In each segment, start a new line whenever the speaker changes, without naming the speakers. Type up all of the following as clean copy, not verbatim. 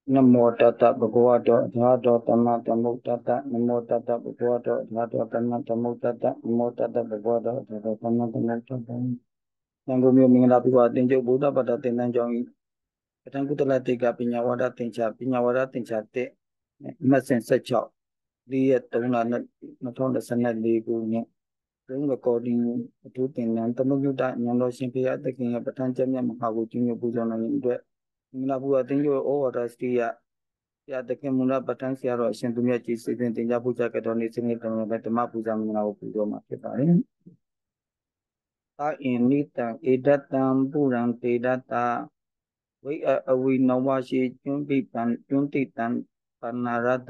Namo Tata Bhagavato Arahato Samma Sambuddhassa Namo Tata Bhagavato Arahato Samma Sambuddhassa Namo Tata Bhagavato Arahato Samma Sambuddhassa သံဃာမျိုးမင်္ဂလာပြုပါသင်္ကြန်ဗုဒ္ဓဘာသာသင်တန်းကျောင်း၏ပထမကုသလတိကပညာဝါဒသင်္ချာအမှတ်စဉ်16 4ရက်3လ2024ခုနှစ်ရုံးရကော်ဒင်းအထူးသင်တန်းသမုဒ္ဒဉာဏ်တော်ရှင်ဖေယသခင်ရဲ့ပဋ္ဌာန်းကျမ်းမြတ်မဟာကိုကျင့်ကြံပူဇော်နိုင်တဲ့အတွက်မင်္ဂလာပူဇော်သင်္ကြန်ဩဝါဒစတိယဆရာသခင်မူလပဋ္ဌာန်းဆရာတော်အရှင်သူမြတ်ကြီးစီစဉ်သင်ကြားပူဇော်ကြတော်နေ့စနေတော်နဲ့ဓမ္မပူဇာမင်္ဂလာကိုပူဇော်မှာဖြစ်ပါတယ်သာအင်နိတံဧဒတံပုရံတေဒတဝိအဝိနဝရှိကျွန်းတိတံပဏာရတ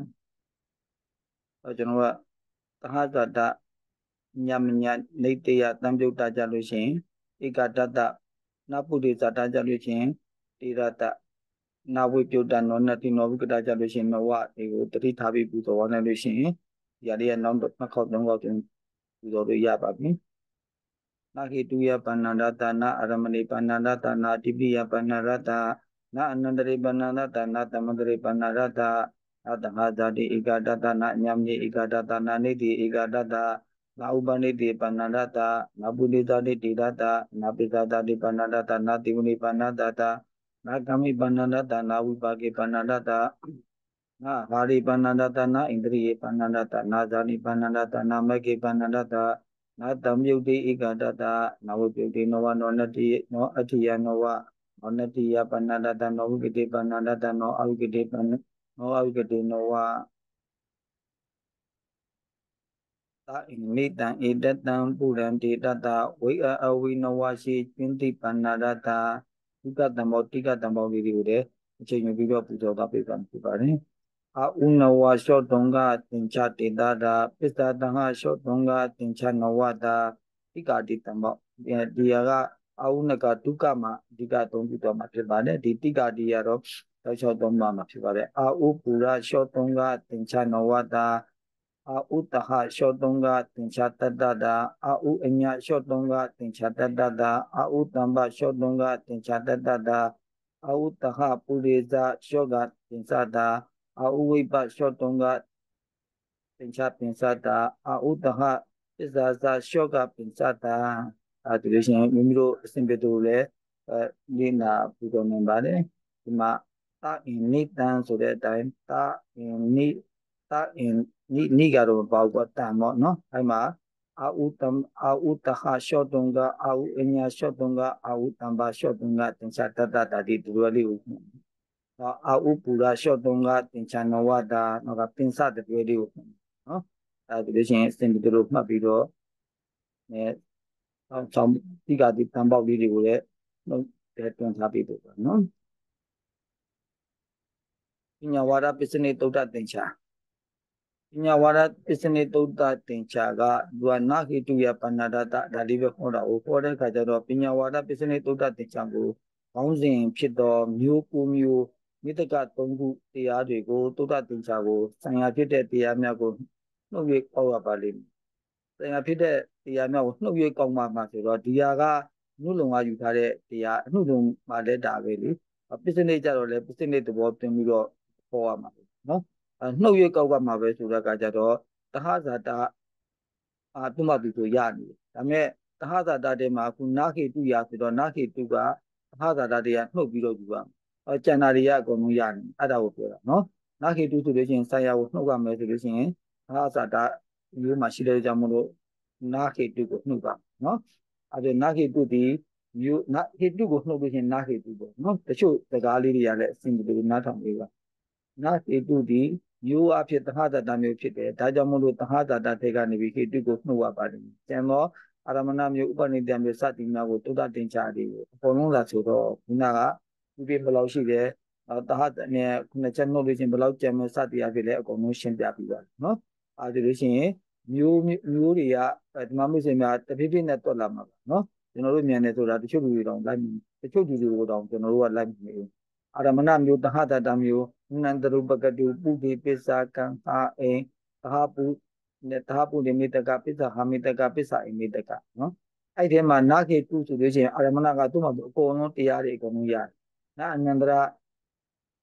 ကျွန်တော်ကသဟဇတညမညနေတယတံပြုတ်တာကြလို့ရှိရင်ဧကတတနပုရိဇတာကြလို့ရှိရင်တေရတနာဝိပြုတ်တနောနတိနောဝိကတာကြလို့ရှိရင်နဝတွေကိုတတိထားပြီးပူဇော်ရနိုင်လို့ရှိရင်ဒီအရေးနောက်နှစ်ခေါက်သုံးခေါက်ပြင်ပူဇော်လို့ရပါပြီနာဟိတုယပဏ္ဏရတနာအရမဏိပဏ္ဏရတနာတိပိယပဏ္ဏရတနာအနန္တရိပဏ္ဏရတနာသမန္တရိပဏ္ဏရတအတဟဇာတိဧကတတနာညမနိဧကတတနာနေတိဧကတတနာဥပနိတိပဏ္ဏရတနာပုရိသတိတိရတနာပိသတာတိပဏ္ဏရတနာတိဝနိပဏ္ဏတတနာကမိပဏ္ဏရတနာဝိပါကေပဏ္ဏရတနာဟာရိပဏ္ဏရတနာဣန္ဒြိယေပဏ္ဏရတနာဇာနိပဏ္ဏရတနာမကေပဏ္ဏရတနာတံမြုတ်တိဧကတတနာဝပြုတ်တိနောဝနောနတိနောအဋ္ဌိယနောဝနောနတိယပဏ္ဏတတနောဝိကတိပဏ္ဏတတနောအဝိကတိပဏ္ဏနောအဝိကတိနောဝသာဣမိတံဧတတံပုရံတေတတဝိအဝိနဝရှိကျွန်းတိပဏ္ဏရတဥကတံဘောတိကတံဘောလေးတွေကိုလည်းအချိန်ယူပြီးတော့ပူဇော်တာပြပါဖြစ်ပါတယ်အာဥနဝရှောတုံကသင်္ချတေတာတာပစ္စတံဟရှောတုံကသင်္ချနဝတာတိကာတိတံဘောဒီကအာဥနကဒုက္ခမှာအဓိကအသုံးပြုတော်မှာဖြစ်ပါတယ်ဒီတိကာတိရတော့ရှောတုံမှာဖြစ်ပါတယ်အာဥပူရရှောတုံကသင်္ချနဝတာအာဥတဟရှောတုံကသင်္ချတတတာအာဥအညရှောတုံကသင်္ချတတတာအာဥတံဘရှောတုံကသင်္ချတတတာအာဥတဟပုရိဇရှောကသင်္ချတာအာဥဝိပရှောတုံကသင်္ချပင်စတာအာဥတဟပစ္စာစာရှောကပင်စတာဒီလိုရှင်မိမိတို့အစဉ်ပြေတို့လည်းလေ့လာပူဇော်နိုင်ပါတယ်ဒီမှာသာအင်နိတံဆိုတဲ့အတိုင်းသာအင်နိကတော့မပေါ့ကွာတန်ပေါ့နော်အဲ့မှာအာဥတဟရှောတုံကအာဥအညာရှောတုံကအာဥတံဘာရှောတုံကသင်္ချတတတာဒီလိုလေးကိုအာဥပူရရှောတုံကသင်္ချနဝတာနောက်ကပင်စတတွေလေးကိုနော်ဒီလိုရှင်အစဉ်ပြေတို့မှတ်ပြီးတော့ဆောင်တိကတိတံပေါက်လေးတွေကိုလည်းတွန်းထားပြီးတော့နော်ပညာဝါဒပစ္စနိတုဒ္ဒသင်္ချာပညာဝါဒပစ္စနိတုဒ္ဒသင်္ချာကသူကနာဟိတုယပဏ္ဏဒတဒါလေးပဲခေါ်တာကိုခေါ်တဲ့အခါကျတော့ပညာဝါဒပစ္စနိတုဒ္ဒသင်္ချာကိုခေါင်းစဉ်ဖြစ်သောမျိုးကိုမျိုးမိတ္တက3ခုတရားတွေကိုတုဒ္ဒသင်္ချာကိုဆိုင်ရာဖြစ်တဲ့တရားများကိုနှုတ်၍ပေါက်ရပါလိမ့်မယ်ဆိုင်ရာဖြစ်တဲ့တရားများကိုနှုတ်၍ကောက်မှဆိုတော့ဒီဟာကနှုတ်လုံကယူထားတဲ့တရားအနှုတ်လုံမှလည်းဒါပဲလေပစ္စနိကြတော့လည်းပစ္စနိသဘောတင်ပြီးတော့ခေါ်ရမှာနော်နှုတ်ရွေးကောက်ကမှာပဲဆိုတဲ့အခါကျတော့တဟဇာတသူ့မှာသူဆိုရနေတယ်ဒါပေမဲ့တဟဇာတတဲမှာအခုနာခေတုရဆိုတော့နာခေတုကတဟဇာတတွေကနှုတ်ပြီးတော့ယူရမှာကျန်တာတွေကအကုန်လုံးရနေအဲ့ဒါကိုပြောတာနော်နာခေတုဆိုလို့ရှိရင်ဆရာကိုနှုတ်ရမယ်ဆိုလို့ရှိရင်တဟဇာတမျိုးမှာရှိတဲ့ကြောင့်မလို့နာခေတုကိုနှုတ်ပါနော်အဲ့ဒါနာခေတုဒီမျိုးနာခေတုကိုနှုတ်လို့ရှိရင်နာခေတုပေါ့နော်တချို့စကားလေးတွေကလည်းအစဉ်ပြေနားထောင်လေးပါနာဟေတုဒီမျိုးအဖြစ်သဟဇာတမျိုးဖြစ်တယ်ဒါကြောင့်မို့လို့သဟဇာတတွေကနေပြီးဟေတုကိုနှုတ်ရပါတယ်ကျန်တော့အာရမဏမျိုးဥပနိတယမျိုးစသည်များကိုတုဒ္ဒတင်ချသည်ကိုအကုန်လုံးလာဆိုတော့ခုနကဒီပြဘယ်လောက်ရှိတယ်သဟဇာနဲ့ခုနချက်နှုတ်လို့ချင်းဘယ်လောက်ကျန်မစသည်အဖြစ်လည်းအကုန်လုံးရှင်းပြပြီးပါနော်အဲဒီလို့ရှိရင်မျိုးတွေကဒီမှာမျိုးစင်များတဖြည်းဖြည်းနဲ့တွက်လာမှာပါနော်ကျွန်တော်တို့မြန်နေဆိုတာတချို့လူတွေတောင်လိုက်တချို့လူတွေကိုတောင်ကျွန်တော်တို့ကလိုက်မနေဘူးအာရမဏမျိုးသဟဇာတမျိုးနန္တရုပကတုပုဂေပစ္စာကံအာအိသဟပုနေမိတကပစ္စာဟာမိတကပစ္စာအိမိတကနော်အဲ့ဒီမှာနာခေတုဆိုလို့ရှိရင်အာရမဏကသူ့မှာအကုန်လုံးတရားတွေအကုန်လုံးရတယ်နာအနန္တရ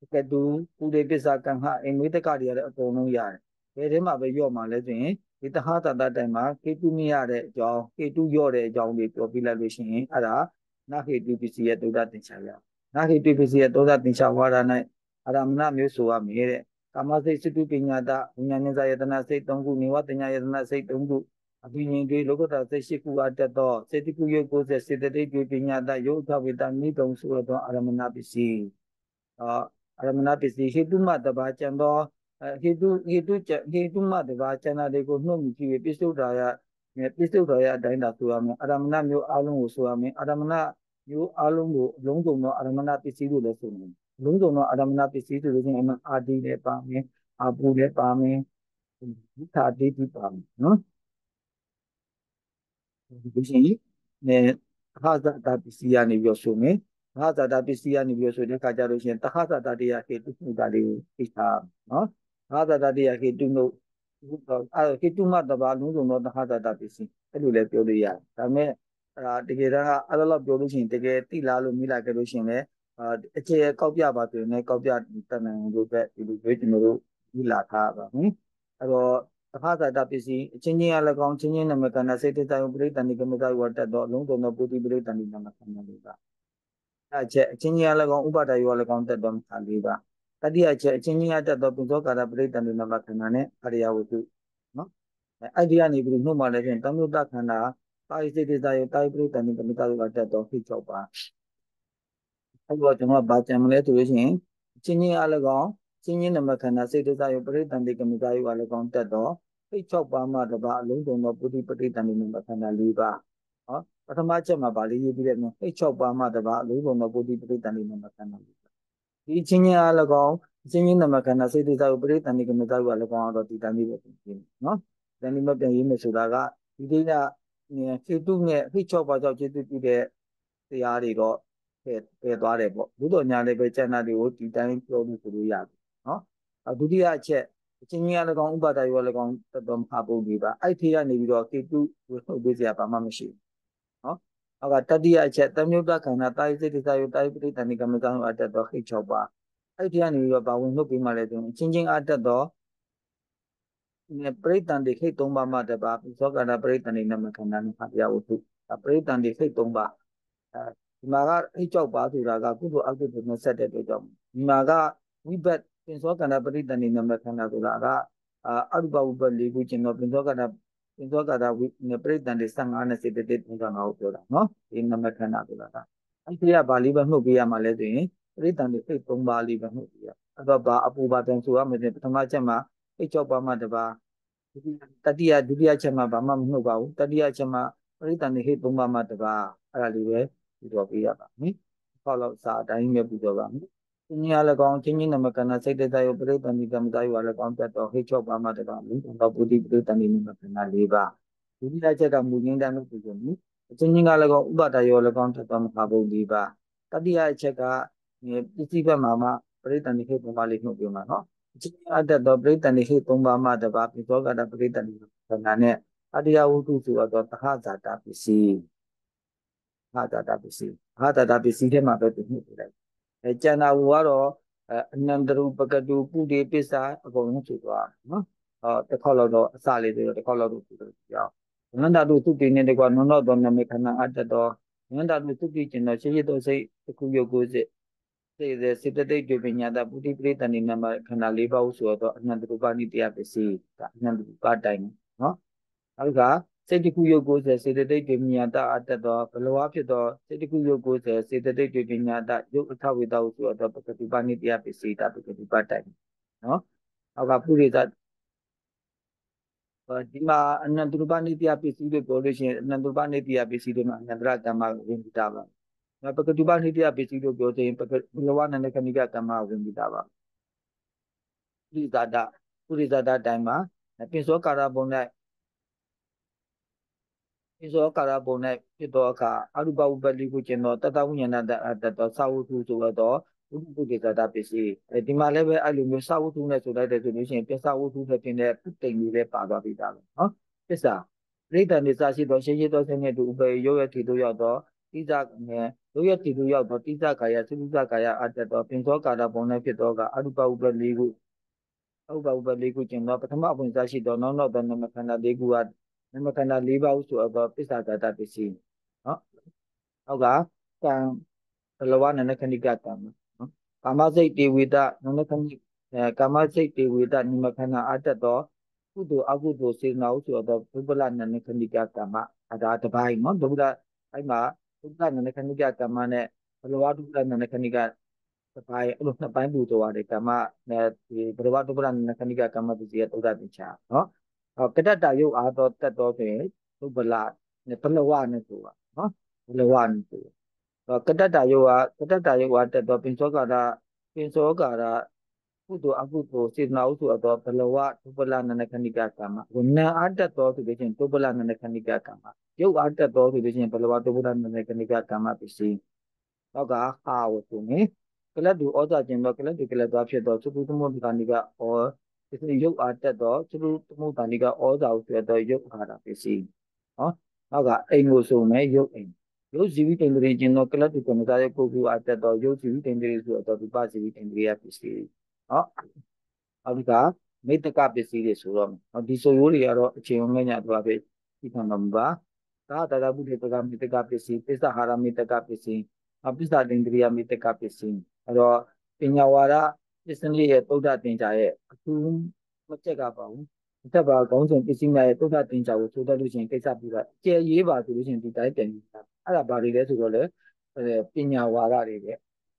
ကဲတူပူရိပစ္ဆာကံဟာအိမ်မေတ္တကတွေရတဲ့အကုန်လုံးရတယ်ဘယ်ထဲမှာပဲရော့မှာလဲဆိုရင်ဒီတဟတာတတိုင်မှာကေတုမရတဲ့အကြောင်းကေတုရော့တဲ့အကြောင်းတွေပြောပြလိုက်လို့ရှိရင်အဲ့ဒါနာခေတုပစ္စည်းရဲ့သုဒ္ဓသင်္ချာရနာခေတုပစ္စည်းရဲ့သုဒ္ဓသင်္ချာဝါဒ၌အာရမဏမျိုးဆိုရမယ်တဲ့ကာမစိတ်စတုပညာတဝိညာဉ်ဉာဏ်ယတနာစိတ်၃ခုနေဝတညာယတနာစိတ်၃ခုအဘိညာဉ်တွေလောကတာစိတ်၈ခုအတက်သောစေတကုယုတ်90စေတသိက်တွေပညာတယုတ်ထဝေတမိတုံဆိုသောအာရမဏပစ္စည်းအာရမဏပစ္စည်းဟေတုမတဘာကျန်သောဟေတုမတဘာကျန်တာတွေကိုနှုတ်မြကြည့်ပြီးပစ္စုဒ္ဒါယပစ္စုဒ္ဒါယအတိုင်းသာဆိုရမယ်အာရမဏမျိုးအလုံးကိုဆိုရမယ်အာရမဏမျိုးအလုံးကိုအလုံးစုံသောအာရမဏပစ္စည်းလို့လည်းဆိုမယ်အလုံးစုံသောအာရမဏပစ္စည်းဆိုလို့ရှိရင်အာဒီလည်းပါမယ်အာဘူလည်းပါမယ်ဒီသာတိတိပါမယ်နော်ဒီရှင်နဲ့ဟာဇတာပစ္စည်းကနေပြီးဆိုမယ်ဟာဇတာပစ္စည်းကနေပြီးဆိုတဲ့အခါကျလို့ရှိရင်တဟဇတာတရားခေတုမှုတာလေးကိုသိတာနော်ဟာဇတာတရားခေတုမှုခေတုမတဘာလုံးစုံသောတဟဇတာပစ္စည်းအဲ့လိုလည်းပြောလို့ရတယ်ဒါပေမဲ့တကယ်တမ်းကအဲ့လိုပြောလို့ရှိရင်တကယ်သိလားလို့မိလာခဲ့လို့ရှိရင်လည်းအခြေကောက်ပြပါဆိုရင်လည်းကောက်ပြတတ်နိုင်လို့ပဲဒီလိုမျိုးကျွန်တော်တို့မိလာထားပါမယ်အဲ့တော့တခါသာတပစ္စည်းအချင်းချင်းအလကောင်ချင်းချင်းနမကနာစေတသာယပရိတန်ဒီကမသာဝတ္တတော့အလုံးစုံသောပုတိပရိတန်ဒီနမကနာလေးပါအချက်အချင်းချင်းအလကောင်ဥပါဒယောအလကောင်တက်တော့ခါလေးပါတတိယချက်အချင်းချင်းအတက်တော့ပုဇောကာရပရိတန်ဒီနမကနာနဲ့အရိယဝတ္ထုနော်အဲ့ဒီကနေပြီးနှုတ်မှလည်းဖြင့်တမ္မုတ္တခန္ဓာတာယစေတသာယတာယပရိတန်ဒီကမသာဝတ္တတော့ဖိ၆ပါအဲ့တော့ကျွန်တော်ဗာကြံမလဲဆိုလို့ရှိရင်ချင်းချင်းအလကောင်ချင်းချင်းနမခန္ဓာစေတသာယပရိတန်ဒီကမသာယအလကောင်တက်တော့ဖိတ်6ပါးမှတပါအလုံးစုံသောပုတိပဋိတန်ဒီနမခန္ဓာ၄ပါးဟောပထမချက်မှာဗာလေးရေးပြီးတဲ့မြဖိတ်6ပါးမှတပါအလုံးစုံသောပုတိပဋိတန်ဒီနမခန္ဓာ၄ပါးဒီချင်းချင်းအလကောင်ချင်းချင်းနမခန္ဓာစေတသာယပရိတန်ဒီကမသာယအလကောင်တော့ဒီတိုင်းလေးပဲပြင်နေနော်ဒါနေမပြန်ရေးမယ်ဆိုတာကဒီဒိဋ္ဌခေတုနဲ့ဖိတ်6ပါးကြောင့်ကျေစုပြုတဲ့တရားတွေတော့ပယ်သွားတယ်ပေါ့ဘုဒ္ဓညာလည်းပဲကျန်တာတွေကိုဒီတိုင်းပြောလို့ဆိုလို့ရတယ်နော်ဒုတိယအချက်အချင်းချင်းလည်းကောင်းဥပါဒယောလည်းကောင်းတတော်မဟာပုဒ်ဒီပါအဲ့ဒီကနေပြီးတော့ကေတုကိုထုတ်ပေးစရာဘာမှမရှိဘူးနော်နောက်ကတတိယအချက်တမြုတ္တခန္ဓာတာယစိတ္တစာယောတာယပရိတန်ဒီကမ္မဇံအတ္တတော်ခိ6ပါအဲ့ဒီကနေပြီးတော့ဘာဝင်ထုတ်ပေးမှလဲဆိုရင်အချင်းချင်းအတ္တတော်ပရိတန်ဒီခိ3ပါးမှတပါသောကနာပရိတန်ဒီနမခန္ဓာနဲ့ဟာပြဝတ္ထုပရိတန်ဒီခိ3ပါးဒီမှာကအိတ်ကြောက်ပါဆိုတာကကုသိုလ်အကုသိုလ်နဲ့ဆက်တဲ့အတွက်ကြောင့်ဒီမှာကဝိဘတ်ပင်စောကန္တာပရိတန်နေနမခန္ဓာဆိုတာကအရုပဝိဘတ်၄ခုကျင်တော့ပင်စောကန္တာပရိတန်တွေ15နဲ့စေတသိက်35ကိုပြောတာနော်ဒီနမခန္ဓာဆိုတာကအဲ့ဒီကဗာလေးပဲနှုတ်ပေးရမှာလဲဆိုရင်ပရိတန်တွေအိတ်3ပါးလေးပဲနှုတ်ပေးရအဲ့တော့ဗာအပူပါပြန်ဆိုရမယ်ပထမချက်မှာအိတ်6ပါးမှတပါတတိယဒုတိယချက်မှာဘာမှမနှုတ်ပါဘူးတတိယချက်မှာပရိတန်တွေဟိတ်3ပါးမှတပါအဲ့ဒါလေးပဲပူတော်ပေးရပါမယ်။ခေါက်လောက်စာအတိုင်းပဲပူတော်ပါမယ်။ချင်းချင်းလည်းကောင်းချင်းချင်းနမကနာစိတ်တယောပရိသန္တိကမ္မတယောလည်းကောင်းတတ်တော့ဟိတ်6ပါးမှတပါဘူး။တော့ပုတိပရိသန္တိနမကနာ4ပါး။ဒီတိယချက်ကမူရင်းတမ်းလို့ပြောမယ်။ချင်းချင်းကလည်းကောင်းဥပါဒယောလည်းကောင်းတတ်တော့မဟာဘုံ4ပါး။တတိယချက်ကပစ္စည်းဘက်မှာမှပရိသန္တိဟိတ်3ပါးလေးနှုတ်ပြမှာနော်။ချင်းချင်းအတတ်တော့ပရိသန္တိဟိတ်3ပါးမှတပါပိသောကတာပရိသန္တိကနာနဲ့အတ္တယဝုတုဆိုတော့သဟဇာတာပစ္စည်းဟာတာတာပစ္စည်းဟာတာတာပစ္စည်းထဲမှာပဲပြမှုပြလိုက်ကျန်တာကတော့အနန္တရူပကတုပုရိပစ္စာအကုန်လုံးဆိုသွားနော်တစ်ခေါက်လောက်တော့အစလေးဆိုတော့တစ်ခေါက်လောက်တော့ဆိုတော့ကြောင်းနန္ဒတုသုတိနဲ့တကွာနန္ဒတော်နမေခန္ဓာအတ္တတော်နန္ဒတုသုတိကျင်တော့ရှိရသောစိတ်တစ်ခုယုတ်ကိုစစ်စေတသိက်တွေပညာတာပုတိပရိတ္တနိနမခန္ဓာ၄ပါးဆိုတော့အနန္တရူပနိတရားပစ္စည်းကအနန္တရူပတိုင်နော်နောက်ကစိတ်တခုယုတ်90စေတသိက်တွေပညာတအတ္တတော်ဘလဝဖြစ်သောစိတ်တခုယုတ်90စေတသိက်တွေပညာတယုတ်အထဝေတဟုဆိုတော့ပကတိပါဏိတရားပစ္စည်းတာပကတိပါတိုင်နော်နောက်ကပုရိသဒီမှာအနန္တရူပနိတရားပစ္စည်းတွေပြောလို့ရှိရင်အနန္တရူပနိတရားပစ္စည်းတွေမှာအနန္တရကမ္မဝင်ပြီးတာပါပကတိပါဏိတရားပစ္စည်းတို့ပြောရင်ဘလဝနန္ဒခဏိကကမ္မဝင်ပြီးတာပါပုရိသတိုင်မှာပင်စောကာရဘုံ၌ဒီသောကာရပုံ၌ဖြစ်သောအခါအရူပဥပ္ပတိကိုကျင်သောတတဝိညာဏတအတ္တသောသာဝတ္ထုဆိုတော့ဝိပုဂ္ဂေသတပစ္စည်းဒီမှာလည်းပဲအဲ့လိုမျိုးသာဝတ္ထုနဲ့ဆိုလိုက်တဲ့ဆိုလို့ရှိရင်ပစ္စဝတ္ထုနဲ့ပြင်တဲ့ပုတိန်လေးလည်းပါသွားပြီသားပဲနော်ပစ္စပရိဒဏ်နေစာရှိသောရှင်းရှင်းသောစိတ်နဲ့တူဥပ္ပေရောရထေတို့ရောက်သောဣဇနဲ့တို့ရဲ့တည်သူရောက်တော့တိစကာယသုစကာယအတ္တတော်ပင်သောကာလပုံ၌ဖြစ်သောကအရုပဥပ္ပလေးခုအဥပ္ပဥပ္ပလေးခုကျင်သောပထမအပွင့်စားရှိသောနောက်သောနမခန္ဓာလေးခုအားနမခန္ဓာ၄ပါးဟုဆိုသောပစ္စာဇာတပစ္စည်းနော်နောက်ကကံဘလဝနနခဏိကကံနော်ကာမစိတ်တေဝိတနနခဏိကာမစိတ်တေဝိတနမခန္ဓာအတ္တတော်ကုသိုလ်အကုသိုလ်စေနာဟုဆိုသောဘုပ္ပလနနခဏိကကမ္မဒါတပိုင်းနော်ဘုရားအဲ့မှာဘုပ္ပလနနခဏိကကမ္မနဲ့ဘလဝတုပ္ပလနနခဏိကတပိုင်းအဲ့လိုနှစ်ပိုင်းပူတော်ရတယ်ကမ္မနဲ့ဒီဘလဝတုပ္ပလနနခဏိကကမ္မပစ္စည်းရဲ့သုဒ္ဓတင်္ချာနော်ကတ္တတယုတ်အားတော်တက်တော်ဆိုရင်ဘုပ္ပလနဲ့ဘလဝနဲ့ဆိုတာနော်ဘလဝနဲ့ဆိုကတ္တတယုတ်အားတက်တော်ပင်စောကာရကုသိုလ်အကုသိုလ်စေတနာဥဆိုတော့ဘလဝဒုပလနနခဏိကကမ္မဝဏအားတက်တော်ဆိုလို့ချင်းဒုပလနနခဏိကကမ္မယုတ်အားတက်တော်ဆိုလို့ချင်းဘလဝဒုပလနနခဏိကကမ္မပစ္စည်းနောက်ကဟာဝဆိုနေကလတ်တူဩဇာကျင်တော့ကလတ်တူကလတ်သွားဖြစ်တော့သုတ္တသမုဒ္ဒနိကဩဒီယုတ်အားတက်တော့သုတ္တသမုဒ္ဒနိကဩဇာဟုဆိုတော့ယုတ်အားတာပစ္စည်းနော်နောက်ကအိမ်ကိုဆိုမယ်ယုတ်အိမ်ယုတ်ဇီဝိတ္တရေကျင်တော့ကလတ်တူကမ္မသားရဲ့ကိုယ်ကူအားတက်တော့ယုတ်ဇီဝိတ္တရေဆိုတော့ဒီပဇီဝိတ္တရေပစ္စည်းနော်အောက်ကမေတ္တကပစ္စည်းတွေဆိုတော့ဒီဆိုရိုးတွေကတော့အချိန်ငဲ့ညသွားပြီဒီခံမှာမပါသာတရဘုဒ္ဓတကမေတ္တကပစ္စည်းပစ္စဟာရမေတ္တကပစ္စည်းပစ္စဒိန္ဒရိယမေတ္တကပစ္စည်းအဲ့တော့ပညာဝါဒပစ္စည်းရဲ့သုဒ္ဓတင်္ကြရဲ့အထူးမချက်ကပါဘူးအထက်ပါခေါင်းစဉ်ပစ္စည်းများရဲ့သုဒ္ဓတင်္ကြကိုဆိုတတ်လို့ရှိရင်ကိစ္စပြပါကျဲရေးပါဆိုလို့ရှိရင်ဒီတိုင်းပြန်ပြီးအဲ့ဒါဘာတွေလဲဆိုတော့လေပညာဝါဒတွေပဲ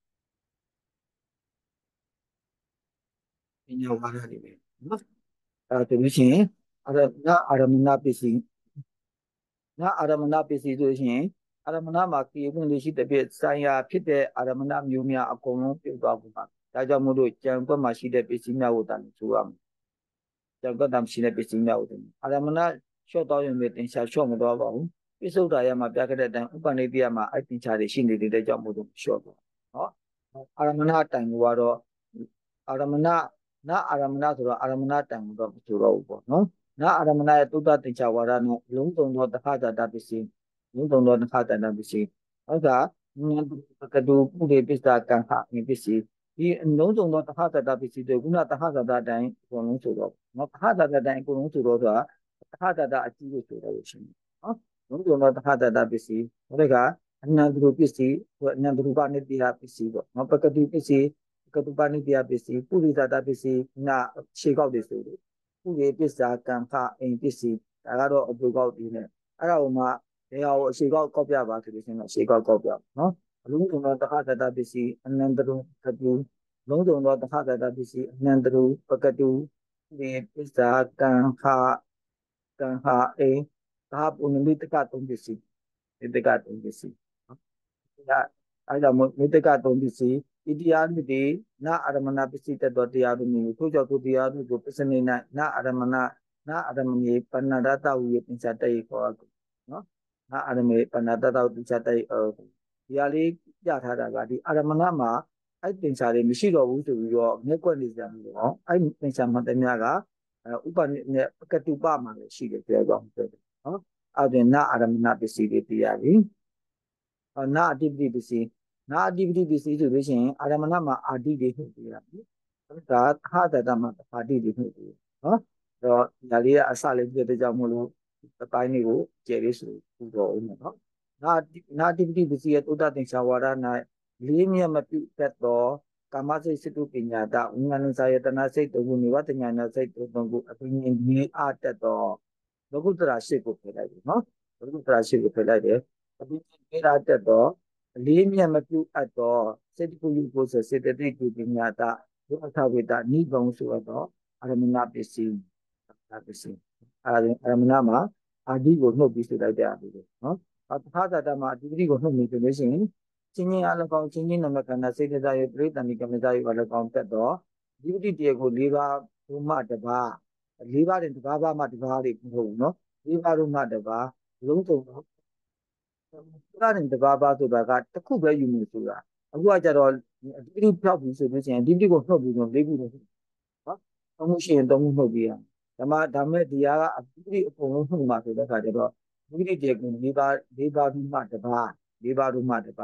ပညာဝါဒတွေပဲနော်အဲ့ဒါဆိုလို့ရှိရင်အာရမဏပစ္စည်းအာရမဏပစ္စည်းဆိုလို့ရှိရင်အာရမဏမှာကိယဝင်လို့ရှိတဲ့ပြဆိုင်ရာဖြစ်တဲ့အာရမဏမျိုးများအကုန်လုံးပြုတ်သွားကုန်ပါဒါကြောင့်မို့လို့ကြံကွက်မှာရှိတဲ့ပစ္စည်းများကိုတန်ဆိုရမယ်ကြံကွက်တမ်းရှိတဲ့ပစ္စည်းများကိုတန်အာရမဏလျှော့တော့ရင်ပဲတင်ရှာလျှော့မသွားပါဘူးပိစုဒ္ဓါယမှာပြခဲ့တဲ့အတိုင်းဥပနိတိယမှာအဲ့တင်ချာတွေရှိနေတဲ့ကြောင့်မို့လို့လျှော့သွားနော်အာရမဏတိုင်ကတော့အာရမဏအာရမဏဆိုတော့အာရမဏတိုင်တော့မဆိုတော့ဘူးပေါ့နော်အာရမဏရဲ့သုဒ္ဓတင်္ချဝါဒနဲ့လုံးစုံသောတခါတတပစ္စည်းလုံးစုံသောတခါတတပစ္စည်းဟုတ်ကကတူပုရိပစ္စကံဟာပစ္စည်းဒီလုံးစုံသောတခါတတပစ္စည်းတွေခုနတခါတတတိုင်းအကုန်လုံးဆိုတော့နော်တခါတတတိုင်းအကုန်လုံးဆိုတော့ဆိုတာတခါတတအကြီးကိုဆိုတော့ရှင်နော်လုံးစုံသောတခါတတပစ္စည်းဟိုကအနန္တရပစ္စည်းအနန္တရူပနိတ္တိယပစ္စည်းပေါ့နော်ပကတိပစ္စည်းကတုပနိတ္တိယပစ္စည်းပုရိသတပစ္စည်းနာရှေကောက်တွေဆိုလို့ပုရိပစ္စကံခအိမ်ပစ္စည်းဒါကတော့အပူကောက်ဒီနဲ့အဲ့ဒါကိုမှနေရာကိုအရှေကောက်ကောက်ပြပါဆိုလို့ရှိရင်အရှေကောက်ကောက်ပြနော်အလုံးစုံသောတခါတတပစ္စည်းအနန္တရုကတုလုံးစုံသောတခါတတပစ္စည်းအနန္တရုပကတုဒီပစ္စကံခအိမ်ဒါပုဏ္ဏမိတကသုံးပစ္စည်းမိတကသုံးပစ္စည်းဒါအဲ့ဒါမိတကသုံးပစ္စည်းဣတိယမိတိနာအာရမဏပစ္စည်းတတော်တရားတို့မျိုးထို့ကြောင့်တရားတို့ကိုပစ္စနေ၌နာအာရမဏအာရမဏေပဏ္ဏဒတဝိယတင်္ချတယေခေါ်နော်အာရမေပဏ္ဏဒတဝတင်္ချတယေဒီဟာလေးပြထားတာကဒီအာရမဏမှာအဲ့တင်္ချတွေမရှိတော့ဘူးဆိုပြီးတော့မျက်ကွက်နေကြတယ်နော်အဲ့တင်္ချမှတ်တဲ့များကဥပနိနဲ့ပကတုပမှာလည်းရှိတယ်ပြောကြောင်းပြောတယ်နော်အဲ့ဒါနာအာရမဏပစ္စည်းတွေတရားပြီနာအတိပတိပစ္စည်းအဓိပတိပစ္စည်းဆိုလို့ရှိရင်အာရမဏမှာအာဓိတွေနှုတ်ပြရပြီဒါသာသတမှာအာဓိတွေနှုတ်ပြနော်တော့ဒါလေးကအစလေးပြတဲ့ကြောင့်မို့လို့အပိုင်းလေးကိုကျယ်လေးဆိုပူတော်ဦးမယ်နော်နာအဓိပတိပစ္စည်းရဲ့သုဒ္ဓသင်္ချာဝါဒ၌လေးမြတ်မပြုတတ်သောကာမစိတ်စိတုပညာတဝိညာဏစာယတနာစိတ်တုခုနိဝတ္တညာနာစိတ်တုခုအပင်ဉ္ဇဉ်အားတတ်သောလောကုတ္တရာရှိကိုဖယ်လိုက်ပြီနော်လောကုတ္တရာရှိကိုဖယ်လိုက်တယ်အပင်ဉ္ဇဉ်အားတတ်သောအလေးမြတ်မပြုအပ်သောစေတကုယုကိုဆိုစေတသိက်ကုပညာတဒုအခဝေတနိဗ္ဗာန်ဆိုတော့အာရမဏပစ္စည်းအာရမဏမှာအာဓိကိုနှုတ်ပြီးဆိုလိုက်တဲ့အတူနော်တခါတတမှာအတိပတိကိုနှုတ်ပြီးဆိုလို့ရှိရင်ချင်းချင်းအလကောင်ချင်းချင်းနမခန္ဓာစေတသာယပရိသန္တိကမဇာယအလကောင်တက်တော့ဒီပတိတရားကို၄ပါးဘုမတပါး၄ပါးတင်တပါးပါးမှတပါးလေးမဟုတ်ဘူးနော်၄ပါးတို့မှတပါးလုံးစုံတော့ဒါနဲ့တပါးပါးဆိုတာကတစ်ခုပဲယူမှုဆိုတာအခုကကြတော့အတိပတိဖြောက်ပြီးဆိုလို့ရှိရင်အတိပတိကိုနှုတ်ပြီးတော့၄ခုလို့နော်သုံးခုရှိရင်သုံးခုနှုတ်ပြီးရဒါမဲ့ဒီကအတိပတိအကုန်လုံးနှုတ်မှာဆိုတဲ့အခါကျတော့အတိပတိတရားကို၄ပါးတို့မှတပါး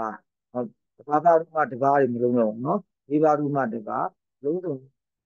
ဘာဘာတို့မှတကားတွေမလုံးတော့ဘူးနော်ဒီဘာတို့မှတကားလုံးစုံ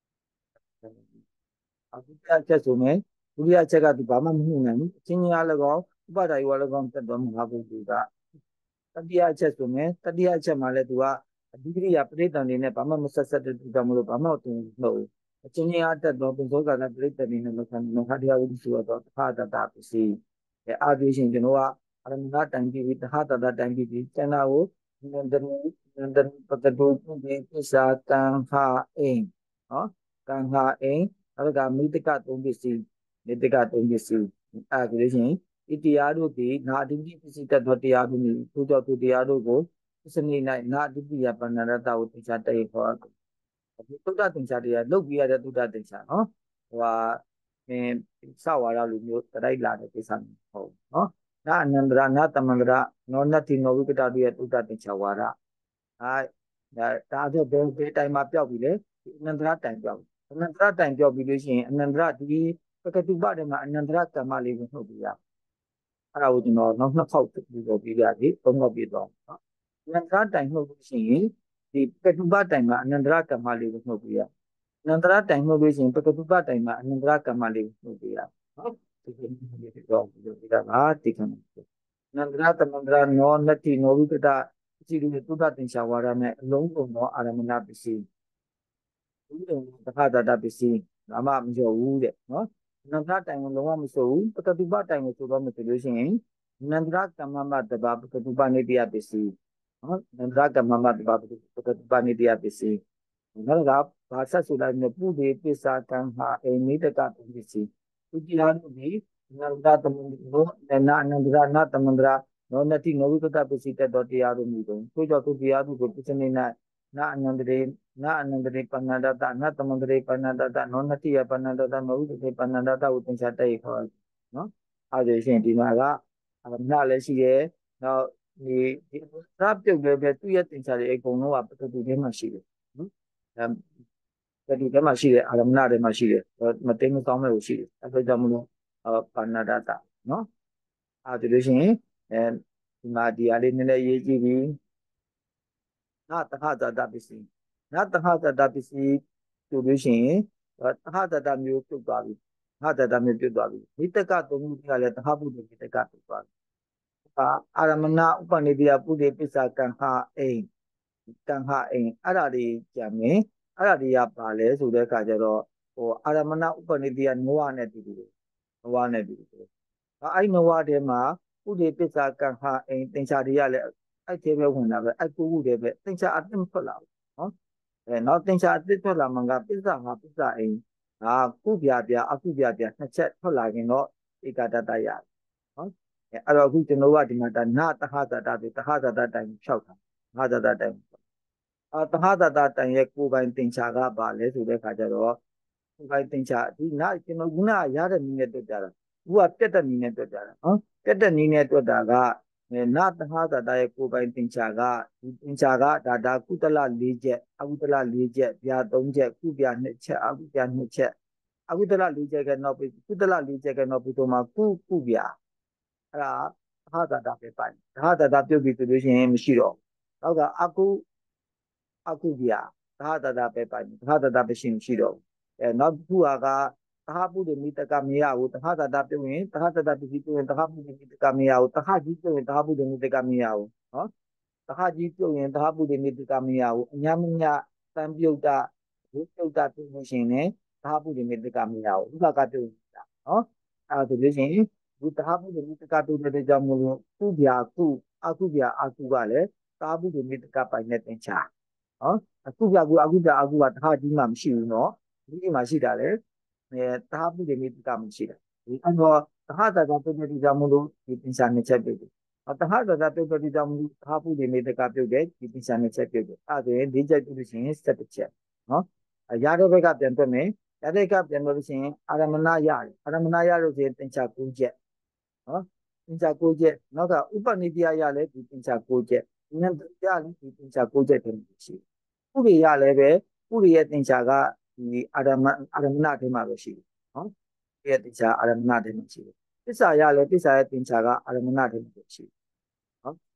အခုတစ်ချက်ဆိုမယ်ဒုတိယချက်ကသူဘာမှမနှိမ့်နိုင်ဘူးအချင်းချင်းအား၎င်းဥပဒါယဝါ၎င်းတက်တော်မဟာဘုရားကတတိယချက်ဆိုမယ်တတိယချက်မှာလည်းသူကအဓိကရိယာပဋိသန္ဓေနဲ့ဘာမှမဆက်ဆက်တဲ့သူကြောင့်မလို့ဘာမှတင်မဟုတ်ဘူးအချင်းချင်းအားတက်တော်ပုဇောကလည်းပဋိသန္ဓေနဲ့မခံမဟာတရားဝိသုဆိုတော့တခါတတာပစ္စည်းအားဖြင့်ရှင်ကျွန်တော်ကအရမဏတိုင်ပြီးတခါတတာတိုင်ပြီးကျန်တာကိုနန္ဒပတ္တုပုပ္ပေပစ္စာကံဟာအိမ်နော်ကံဟာအိမ်နောက်ကမိတ္တကသုံးပစ္စည်းမိတ္တကသုံးပစ္စည်းအားဖြင့်ရှင်ဤတရားတို့သည်နာအဓိပတိပစ္စည်းတတ်သောတရားတို့မျိုးထို့ကြောင့်သူတရားတို့ကိုစနေ၌နာအဓိပတိယပဏ္ဏရတ္တကိုသင်္ချာတည်းခေါ်အခုသုဒ္ဓသင်္ချာတရားလုတ်ပြရတဲ့သုဒ္ဓသင်္ချာနော်ဟိုဟာစဝါရလူမျိုးတရိုက်လာတဲ့ကိစ္စမျိုးဟုတ်နော်နာအနန္တရနာတမန္တရနောနတ္တိနောဝိကတတို့ရဲ့သုဒ္ဓသင်္ချာဝါရဒါဆိုဘယ်တိုင်မှာပြောက်ပြီလေအနန္တရတိုင်ပြောက်အနန္တရတိုင်ပြောက်ပြီးလို့ရှိရင်အနန္တရဒီပကတုပတဲ့မှာအနန္တရကမ္မလေးကိုနှုတ်ပြရအဲ့ဒါကိုကျွန်တော်နောက်နှစ်ခေါက်ပြီးတော့ပြပြစီသုံးခေါက်ပြတော့နော်အနန္တရတိုင်နှုတ်လို့ရှိရင်ဒီပကတုပတိုင်မှာအနန္တရကမ္မလေးကိုနှုတ်ပြရအနန္တရတိုင်နှုတ်လို့ရှိရင်ပကတုပတိုင်မှာအနန္တရကမ္မလေးကိုနှုတ်ပြရနော်ဒီလိုမျိုးတော့ဒီကမှာတိခံအနန္တရသမန္တရနောနတ္တိနောဝိကတအစီလူသုဒ္ဓသင်္ချာဝါဒနဲ့အလုံးစုံသောအာရမဏပစ္စည်းဒီလိုတခါတတာပစ္စည်းဘာမှမကျော်ဘူးတဲ့နော်အနန္တရတိုင်ကိုလုံးဝမဆိုဘူးပကတုပတိုင်ကိုဆိုတော့မဆိုလို့ရှိရင်အနန္တရကမ္မမတဘာပကတုပနိတ္တယပစ္စည်းနော်အနန္တရကမ္မမတဘာပကတုပနိတ္တယပစ္စည်းနောက်ကဘာဆက်ဆိုလိုက်မျိုးပုဒေပစ္စာကံဟာအိမိတကပစ္စည်းဒီတရားတို့ဒီအနန္တရသမန္တရောနာအနန္တရနာတမန္တရနောနတိနောဝိကတပစ္စည်းတက်တော်တရားတို့မျိုးတုံးထို့ကြောင့်သူတရားတို့ကိုပစ္စနေနာအနန္တရေနာအနန္တရေပဏ္ဏဒတနာတမန္တရေပဏ္ဏဒတနောနတိယပဏ္ဏဒတနောဝိကတေပဏ္ဏဒတကိုသင်္ချာတဲ့ခေါ်နော်အဲ့ဒါရှင်ဒီမှာကအမနာလည်းရှိတယ်နောက်ဒီသာပြုတ်လည်းပဲသူ့ရဲ့သင်္ချာတွေအကုန်လုံးကပကတိထဲမှာရှိတယ်နော်ပကတိထဲမှာရှိတယ်အာရမဏထဲမှာရှိတယ်မသိမကောင်းမဲ့ကိုရှိတယ်အဲ့ဒါကြောင့်မလို့ပဏ္ဏဒတနော်အဲ့ဒါလို့ရှိရင်ဒီမှာဒီအားလေးနည်းနည်းရေးကြည့်ပြီးနာတခါဇာတပစ္စည်းနာတခါဇာတပစ္စည်းဆိုလို့ရှိရင်တခါဇာတမျိုးပြုတ်သွားပြီတခါဇာတမျိုးပြုတ်သွားပြီမိတ္တကသုံးခုကလည်းတခါပုဒ်မိတ္တကပြုတ်သွားပြီအာရမဏဥပနိဒေယပုဒေပစ္စာကံဟာအိမ်ကံဟာအိမ်အဲ့ဒါတွေကြံမယ်အဲ့ဒါတွေကပါလဲဆိုတဲ့အခါကျတော့ဟိုအာရမဏဥပနိဒေယနောဝနဲ့တူတယ်နောဝနဲ့တူတယ်အဲ့နောဝထဲမှာပုဒေပစ္စာကံဟာအိမ်သင်္ချာတွေကလည်းအဲ့ထဲပဲဝင်တာပဲအဲ့ကိုခုတည်းပဲသင်္ချာအသိမထွက်လာဘူးနော်နောက်သင်္ချာအသိထွက်လာမှကပစ္စာဟာပစ္စာအိမ်ကုပြပြအခုပြပြနှစ်ချက်ထွက်လာရင်တော့ဧကတတရတယ်နော်အဲ့တော့အခုကျွန်တော်ကဒီမှာနာတဟဇာတပဲတဟဇာတတိုင်ဖြောက်တာတဟဇာတတိုင်တဟဇာတတိုင်ရဲ့ကိုယ်ပိုင်သင်္ချာကပါလဲဆိုတဲ့ခါကျတော့ကိုယ်ပိုင်သင်္ချာဒီနာကျွန်တော်ခုနရတဲ့နည်းနဲ့တွေ့ကြတာအခုကပြတ်တဲ့နည်းနဲ့တွေ့ကြတာနော်ပြတ်တဲ့နည်းနဲ့တွေ့တာကနာတဟဇာတရဲ့ကိုယ်ပိုင်သင်္ချာကဒီသင်္ချာကဒါကုတလ၄ချက်အကုတလ၄ချက်ဗျာ၃ချက်ကုပြ၂ချက်အကုပြ၂ချက်အကုတလ၄ချက်ကနောက်ပြီးကုတလ၄ချက်ကနောက်ပြီးတော့မှကုပြအဲ့ဒါသဟဇာတပဲပိုင်သဟဇာတပြုတ်ပြီးဆိုလို့ရှိရင်မရှိတော့နောက်ကအကုပြသဟဇာတပဲပိုင်သဟဇာတပဲရှိတော့နောက်တစ်ခုကသဟပုဒ်မိတကမရဘူးသဟဇာတပြုတ်ရင်သဟဇာတပစ္စည်းပြုတ်ရင်သဟပုဒ်မိတကမရဘူးသဟကြီးပြုတ်ရင်သဟပုဒ်မိတကမရဘူးနော်သဟကြီးပြုတ်ရင်သဟပုဒ်မိတကမရဘူးအညာမညာတန်ပြုတ်တာဝိပြုတ်တာပြုတ်လို့ရှိရင်လည်းသဟပုဒ်မိတကမရဘူးဥပကပြုတ်တာနော်အဲ့ဒါဆိုလို့ရှိရင်ဒီသဟပုဒ်မိတကပြုတ်တဲ့ကြောင့်မို့လို့ကုပြကုအကုပြအကုကလည်းသဟပုဒ်မိတကပိုင်တဲ့သင်္ချာနော်အခုပြကူအခုပြအခုကတခါကြီးမှမရှိဘူးနော်ဒီမှာရှိတာလေသဟပုဒ်မိတကမရှိတာဒီအဲ့တော့သဟဇာတပြုတ်တဲ့ကြောင့်မို့လို့ဒီသင်္ချာနှစ်ချက်ပြုတ်တယ်သဟဇာတပြုတ်တဲ့ကြောင့်မို့လို့သဟပုဒ်မိတကပြုတ်တယ်ဒီသင်္ချာနှစ်ချက်ပြုတ်တယ်အဲ့ဒါဆိုရင်၄ချက်ပြုတ်လို့ရှိရင်7ချက်နော်ရတဲ့ဘက်ကပြန်တွက်မယ်ရတဲ့ကပြန်တွက်လို့ရှိရင်အာရမဏရတယ်အာရမဏရလို့ဆိုရင်သင်္ချာ9ချက်နော်သင်္ချာ9ချက်နောက်ကဥပနိတယရလည်းဒီသင်္ချာ9ချက်ဉာဏ်တရားလည်းဒီသင်္ချာ9ချက်တည်းရှိဥရိယလည်းပဲဥရိယသင်္ချာကဒီအာရမဏထဲမှာပဲရှိတယ်နော်ဒီသင်္ချာအာရမဏထဲမှာရှိတယ်ပစ္စာရလည်းပစ္စာရဲ့သင်္ချာကအာရမဏထဲမှာပဲရှိတယ်နော်က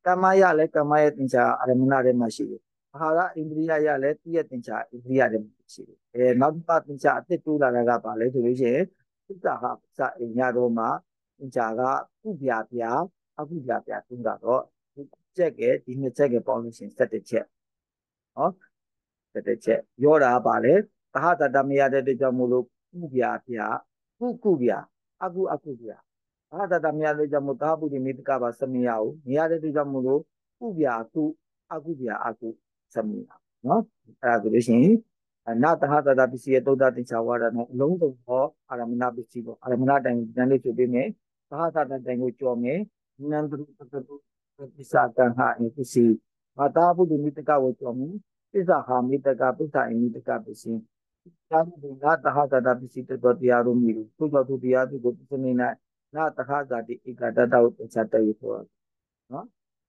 Kamaya le kamaya tincha aramana re mashi. Ahara indriya ya le tiya tincha indriya re mashi. Nagpa tincha ate tu la raga pa le tu je. Pisa ha pisa inya roma tincha ga kubya pya akubya pya tunga ro. Check it in the check it policy set the check. Oh, set the check. Yora pa le. Taha tatamaya de jamulu kubya pya kubya akubya. Ada damya le jamu tabu di mitka ba samiyau niya de jamu lo ubya tu aku samiya no ara ko shin na taha ta pisi ye tawda tin cha wada no long to ho aramana pisi ko aramana time dan le chu pe me taha ta time ko chaw me nan tu pisa kan ha in pisi ma tabu di mitka ko chaw me pisa ha mitka pisa in mitka pisi ya na taha ta pisi to tiyaru mi tu to tiyaru ko pisi na na taha gati ikatata uchata ito no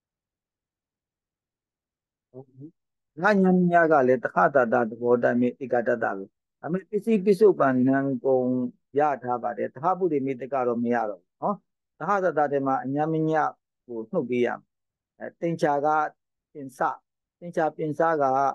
na nyanya ga le taha tata bo da mi ikatata lo ame pisi pisu pan nang kong ya tha ba de taha bu de mi te ka ro me ya ro no taha tata de ma anyaminya ko hnuk pi ya tin cha ga tin sa ga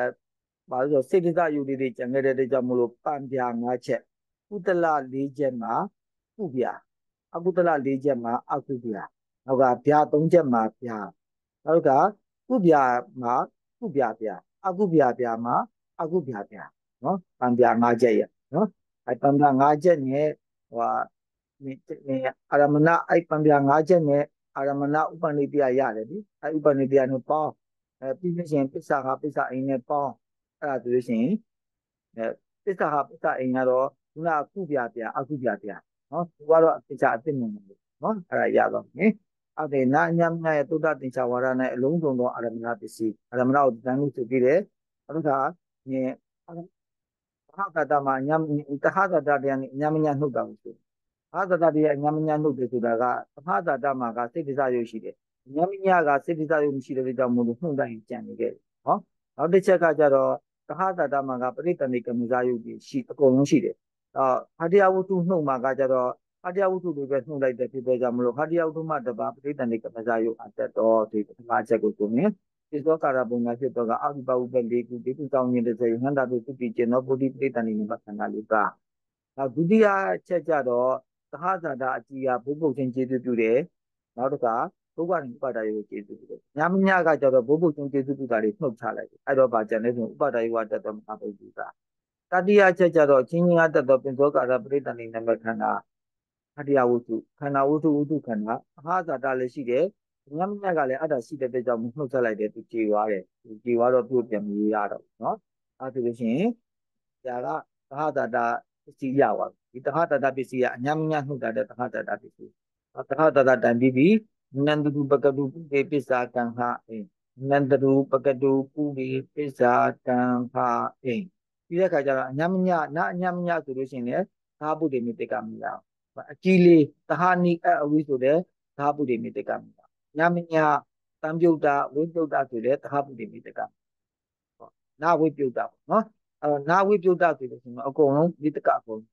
ba lo so settita yu de chan ge de ja mo lo pan pya 5 ချက်ကုတလ 4 ချက်မှာကုပြအကုတလ 4 ချက်မှာအကုပြနောက်ကဗျာ 3 ချက်မှာဗျာနောက်ကကုပြမှာကုပြဗျာအကုပြဗျာမှာအကုပြဗျာနော်ပန်ပြ 5 ချက်ရနော်အဲပန်ပြ 5 ချက်နဲ့ဟိုအာရမဏအဲ့ပန်ပြ 5 ချက်နဲ့အာရမဏဥပနိတယရတယ်ဒီအဲ့ဥပနိတယနဲ့ပေါင်းပြီးလို့ရှိရင်ပစ္စာဟာပစ္စာအိမ်နဲ့ပေါင်းအဲ့ဒါဆိုလို့ရှိရင်ပစ္စာဟာပစ္စာအိမ်ကတော့ခုနကုပြဗျာအကုပြဗျာနော်သူကတော့ပစ္စာအစ်စ်နေတယ်နော်အဲ့ဒါရတော့မယ်အဲ့ဒီနာညမရဲ့သုဒ္ဓတင်္ချဝါဒနဲ့အလုံးစုံသောအာရမဏပစ္စည်းအာရမဏကိုတန်လို့ဆိုပြီးတယ်အဲ့ဒါကသဟတတမှာညမသဟတတတရားနဲ့ညမညနှုတ်တာကိုဆိုသဟတတတရားညမညနှုတ်တယ်ဆိုတာကသဟတတမှာကစိတ်ဒိသရုပ်ရှိတယ်ညမညကစိတ်ဒိသရုပ်မရှိတဲ့ကြောင့်မို့လို့နှုတ်တိုင်းကြံနေခဲ့တယ်ဟောနောက်တစ်ချက်ကကြတော့သဟတတမှာကပရိတဏိကမဇာယုတ်ရှိအကုန်လုံးရှိတယ်ဟာတရားဝတ္ထုနှုတ်မှာကကြတော့ဟာတရားဝတ္ထုတွေပဲနှုတ်လိုက်တဲ့ဖြစ်တဲ့ကြောင့်မလို့ဟာတရားဝတ္ထုမှတပါပရိတဏိကမဇာယုတ်အတက်တော့ဒီပထမချက်ကိုဆိုရင်ဒီသောကာရပုံညာဖြစ်တော့ကအရုပဥပ္ပလေးခုဒီကုတောင်းနေတဲ့စေဟန္တာတုသုတိကျင်သောဗုဒ္ဓပရိတဏိနိဗ္ဗာန်ကလေးပါနောက်ဒုတိယချက်ကြတော့သဟဇာတာအကြီးကဘုပုတ်ချင်းကျေးဇူးပြုတယ်နောက်တစ်ခါဘုရားဥပဒါယကိုကျေးဇူးပြုတယ်ညမညကကြတော့ဘုပုတ်ချင်းကျေးဇူးပြုတာတွေနှုတ်ချလိုက်တယ်အဲ့တော့ဗာကျန်တဲ့ဆိုဥပဒါယဝတ္တမဟာဘုရားတတိယချက်ကြတော့ချင်းချင်းကတတ်တော့ပင်သောကာရပရိတဏိနမခန္ဓာအတ္တယဝတ္ထုခန္ဓာဝတ္ထုဝတ္ထုခန္ဓာအဟာဇာတာလည်းရှိတယ်ညမညကလည်းအတ္တရှိတဲ့အတွက်ကြောင့်နှုတ်ဆက်လိုက်တယ်သူကြေသွားတယ်သူကြေသွားတော့ပြုတ်ပြန်ပြီးရတော့နော်အဲဒါဆိုလို့ရှိရင်ဒါကသဟတတပစ္စည်းရပါပြီဒီသဟတတပစ္စည်းကအညမညနှုတ်တာတဲ့သဟတတပစ္စည်းသဟတတတန်ပြီးနန္တတုပကတုပုရိပစ္စာကံဟာနန္တတုပကတုပုရိပစ္စာကံဟာပြီးတဲ့အခါကျတော့အညမညနာအညမညဆိုလို့ရှိရင်လည်းသာပုဒ္ဓေမိတ္တကမိတာအကြီးလေးသဟာနိအဝိဆိုတဲ့သာပုဒ္ဓေမိတ္တကမိတာညမညတံပြုတ်တာဝိပြုတ်တာဆိုတဲ့သာပုဒ္ဓေမိတ္တကနာဝိပြုတ်တာနော်နာဝိပြုတ်တာဆိုလို့ရှိရင်အကုန်လုံးမိတ္တကအကုန်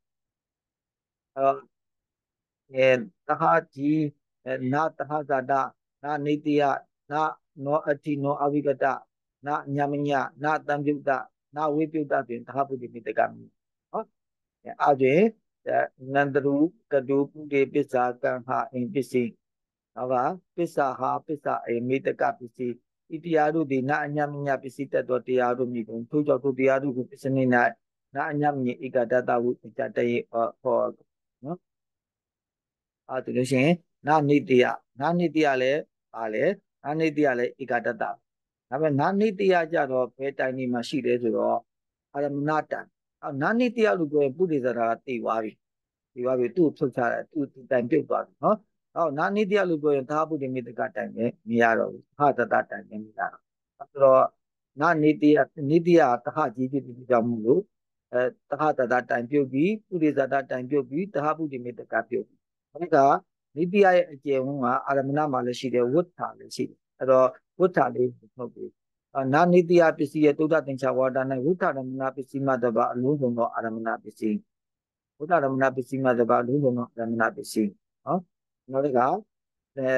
သဟာကြီးနာသဟဇာတနာနေတိယနာနောအတိနောအဝိကတနာညမညနာတံပြုတ်တာနာဝိပြုတ်တာပြင်သဟပုဒ္ဓေမိတ္တကမိနော်အဲ့ဒါနန္တရူကတုပုရိပစ္စာကံဟာအိပစ္စည်းနောက်ကပစ္စာဟာပစ္စာအိမိတကပစ္စည်းဤတရားတို့ဒီနာအညမညပစ္စည်းတတ်သောတရားတို့မြည်ကုန်ထို့ကြောင့်ထိုတရားတို့ကိုပစ္စနိနာနာအညမညဧကတတဝုတတယေဟောနော်အဲ့ဒါလို့ရှိရင်နာနိတယနာနိတယလည်းပါလေနာနိတယလည်းဧကတတဒါပေမဲ့နာနိတယကြတော့ဘယ်တိုင်ဒီမှာရှိတယ်ဆိုတော့အာရမဏတံနာနိတယလို့ပြောရင်ပုရိသရာတည်သွားပြီဒီပါပြီသူ့ထုတ်ချတယ်သူ့တိုင်ပြုတ်သွားပြီနော်နာနိတယလို့ပြောရင်သာပုဒ္ဓေမိတ္တကတိုင်ပဲမရတော့ဘူးဟာတတတိုင်ပဲမရတော့ဆိုတော့နာနိတယနိတယတဟကြီးဖြစ်ပြီးကြောင့်မို့လို့တဟတတတိုင်ပြုတ်ပြီးပုရိသတာတိုင်ပြုတ်ပြီးတဟပုဒ္ဓေမိတ္တကပြုတ်ပြီးဒါကနိတယရဲ့အကျယ်ဝန်းကအာရမဏမှာလည်းရှိတယ်ဝဋ္ဌာလည်းရှိတယ်အဲ့တော့ဝဋ္ဌာလေးထုတ်ပြီးနာနိတယပစ္စည်းရဲ့သုဒ္ဓသင်္ချာဝါဒနဲ့ဝဋ္ဌာရမဏပစ္စည်းမှတပါအလုံးစုံသောအာရမဏပစ္စည်းဝဋ္ဌာရမဏပစ္စည်းမှတပါအလုံးစုံသောအာရမဏပစ္စည်းနော်နောက်တစ်ခါသ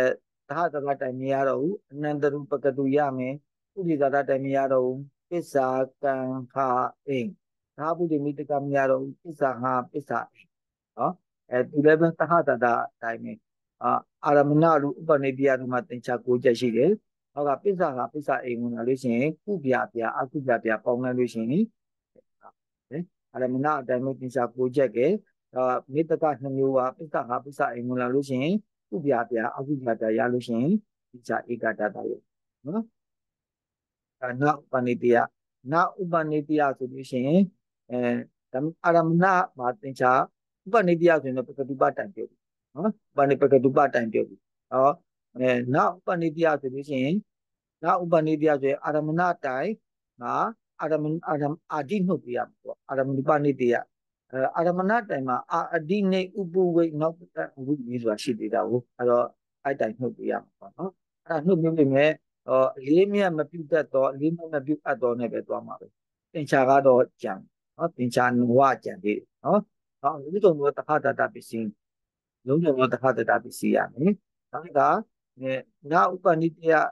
Taha Tata Tamiyaro, Nandaru Pakatu Yame, Udi Tata Tamiyaro, Pisa Kan Ha Ing. Tabu de Mitika Miaro, Pisa Ha Pisa. At 11 Taha Tata time. Aramanaru Upanidia Matincha Kujashi. Oga Pisa Ha Pisa Ing Lucian, Kubia, Akubia, Ponga Lucian. Aramana Damatincha Kujake, Mitaka Nua, Pisa Ha Pisa Ing Lucian. ဥပြပြအကုပြပြရလို့ရှိရင်ဒီစာဧကတတရဲ့နော်နောက်ဥပနိတယနောက်ဥပနိတယဆိုလို့ရှိရင်အာရမဏမှာသင်္ချာဥပနိတယဆိုရင်ပကတိပတိုင်ပြုတ်နော်ပကတိပတိုင်ပြုတ်ဟောနောက်ဥပနိတယဆိုလို့ရှိရင်နောက်ဥပနိတယဆိုရင်အာရမဏတိုင်မှာအာဒီနှုတ်ပြရမှာပေါ့အာရမဏပနိတယအာရမဏတိုင်မှာအဒီနေဥပဝိနောက်ဝိပြီးဆိုတာရှိသေးတာကိုအဲ့တော့အဲ့တိုင်နှုတ်ပြရမှာပေါ့နော်အဲ့ဒါနှုတ်ပြပြီမဲ့လေးမြတ်မပြုတ်တတ်တော့လေးမြတ်မပြုတ်အပ်တော့နဲ့ပဲသွားမှာပဲသင်္ချာကတော့ကြံနော်သင်္ချာနဝကြံသေးတယ်နော်ဒီလိုမျိုးတခါတတပစ္စည်းလုံးစုံတော့တခါတတပစ္စည်းရမယ်နောက်ကနာဥပနိတယ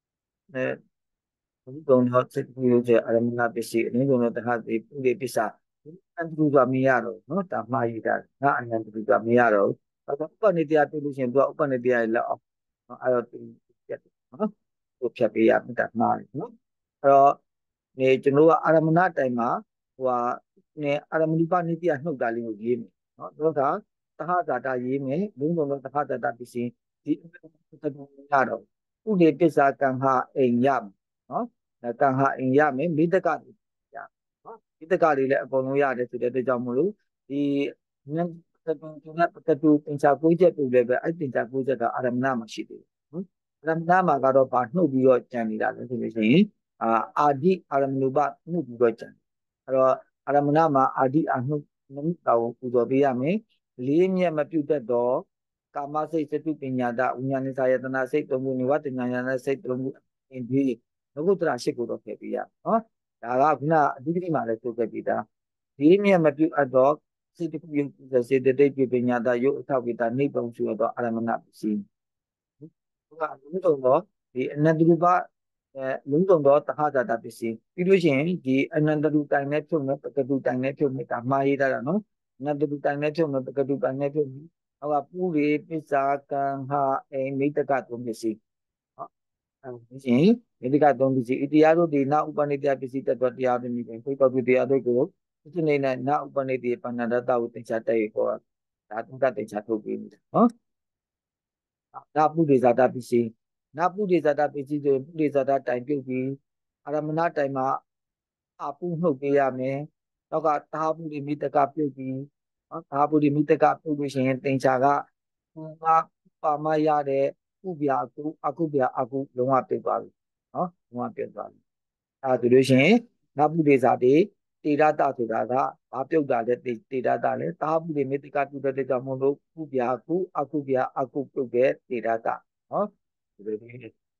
ဘုဒ္ဓံဟောစိတ်ပြုရဲ့အရမဏပစ္စည်းအင်းစုံတော့တခါဒီပုရိပစ္စအန္တရုကမရတော့နော်ဒါမှားရတာငါအနန္တရုကမရတော့ဘာလို့ဥပနိတယပြုလို့ရှိရင်သူကဥပနိတယလက်အောင်အဲ့တော့ပြတ်တယ်နော်ကိုဖြတ်ပေးရမှာဒါမှားတယ်နော်အဲ့တော့ကျွန်တော်ကအာရမဏတိုင်မှာဟိုဟာအာရမဏိပနိတယနှုတ်တာလေးကိုရေးမယ်နော်တော့ကတဟဇာတာရေးမယ်လုံးစုံတော့တဟဇာတာပစ္စည်းဒီအမှန်တော့ရတော့ဥဒေပစ္စာကံဟာအိမ်ရနော်ကံဟာအိမ်ရမယ်မိတ္တကရနော်မိတ္တကတွေလည်းအကုန်လုံးရတယ်ဆိုတဲ့အတွက်ကြောင့်မလို့ဒီဉာဏ်ကတူပင်ချာကိုချက်တူလည်းပဲအဲ့ပင်ချာကိုချက်ကအာရမဏမှာရှိသေးတယ်နော်အာရမဏမှာကတော့ဘာနှုတ်ပြီးတော့ကြံနေတာလဲဆိုလို့ရှိရင်အာဒီအာရမဏုပနှုတ်ပြီးတော့ကြံအဲ့တော့အာရမဏမှာအာဒီအနှုတ်နမိတာကိုပူဇော်ပေးရမယ်လေးမြတ်မပြုတ်တတ်တော့ကာမစိတ်စတုပညာတဝိညာဏစာယတနာစိတ်သုံးခုနိဝတ္တညာညာစိတ်သုံးခုအင်းဒီဘဂုတ္တရာရှိကိုတော့ဖယ်ပေးရနော်ဒါကခုနအဓိပတိမှာလည်းဆိုခဲ့ပြီးသားဒီမြတ်မပြုတ်အပ်တော့စေတကုယစေတသိက်ပညာတယုတ်အထောက်ဝိတာနိဗ္ဗာန်ဆိုတော့အာရမဏပစ္စည်းဟုတ်ကဲ့လုံးစုံတော့ဒီအနန္တရူပလုံးစုံတော့တဟဇာတပစ္စည်းပြီးလို့ရှိရင်ဒီအနန္တရူတိုင်နဲ့ဖြုတ်မယ်ပကတုတိုင်နဲ့ဖြုတ်မယ်ဒါမှားရေးတာနော်အနန္တရူတိုင်နဲ့ဖြုတ်မယ်ပကတုတိုင်နဲ့ဖြုတ်မယ်ဟောကပူရိပစ္စာကံဟာအိမိတ္တကသုံးပစ္စည်းဟုတ်ရှင်မိတ္တကသုံးပစ္စည်းဤတရားတို့ဒီနာဥပနိတ္တပစ္စည်းတတ်တော်တရားတွေမြင်ဖိတ်တော်ပြုတရားတွေကိုဒီနေ့နဲ့နာဥပနိတ္တိပဏ္ဏတတကိုသင်္ချာတက်ရခေါ်ဒါတုတ္တသင်္ချာထုတ်ပြီးနေတာနော်ဒါပုရိဇာတပစ္စည်းနာပုရိဇာတပစ္စည်းဆိုပုရိဇာတတိုင်ပြုတ်ပြီးအာရမဏတိုင်မှာအပုနှုတ်ပေးရမယ်နောက်ကသာပုရိမိတကပြုတ်ပြီးနော်သာပုရိမိတကပြုတ်လို့ရှိရင်သင်္ချာကပါမရတဲ့ဥပြအကုပြအကုလုံးဝပြုတ်သွားပြီနော်လုံးဝပြုတ်သွားပြီအဲဒါဆိုလို့ရှိရင်နာပုရိဇာတိတေရတဆိုတာကဘာပြုတ်တာလဲတေရတလဲသာပုရိမိတကပြုတ်တဲ့ကြောင့်မို့လို့ဥပြအကုအကုပြအကုပြုတ်တဲ့တေရတနော်ဒီလိုလေး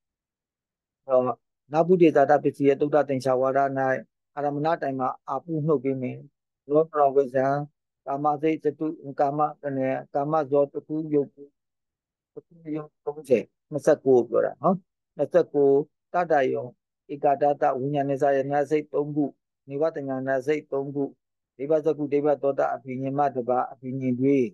နာပုရိဇာတပစ္စည်းရဲ့သုဒ္ဓသင်္ချာဝါဒ၌အာရမဏတိုင်မှာအပုနှုတ်ပေးမယ်လောပရောဝိဇံကာမစိတ်စတုကာမကနေကာမဇောတခုယုတ်တခုယုတ်30 29ပြောတာနော်29တတယုံဧကတတဝိညာဉ်စာရဏစိတ်3ခုနိဝတ္တညာဏစိတ်3ခုဒေဝဇကုဒေဝသောတအဘိညာဉ်မတပါအဘိညာဉ်တွေ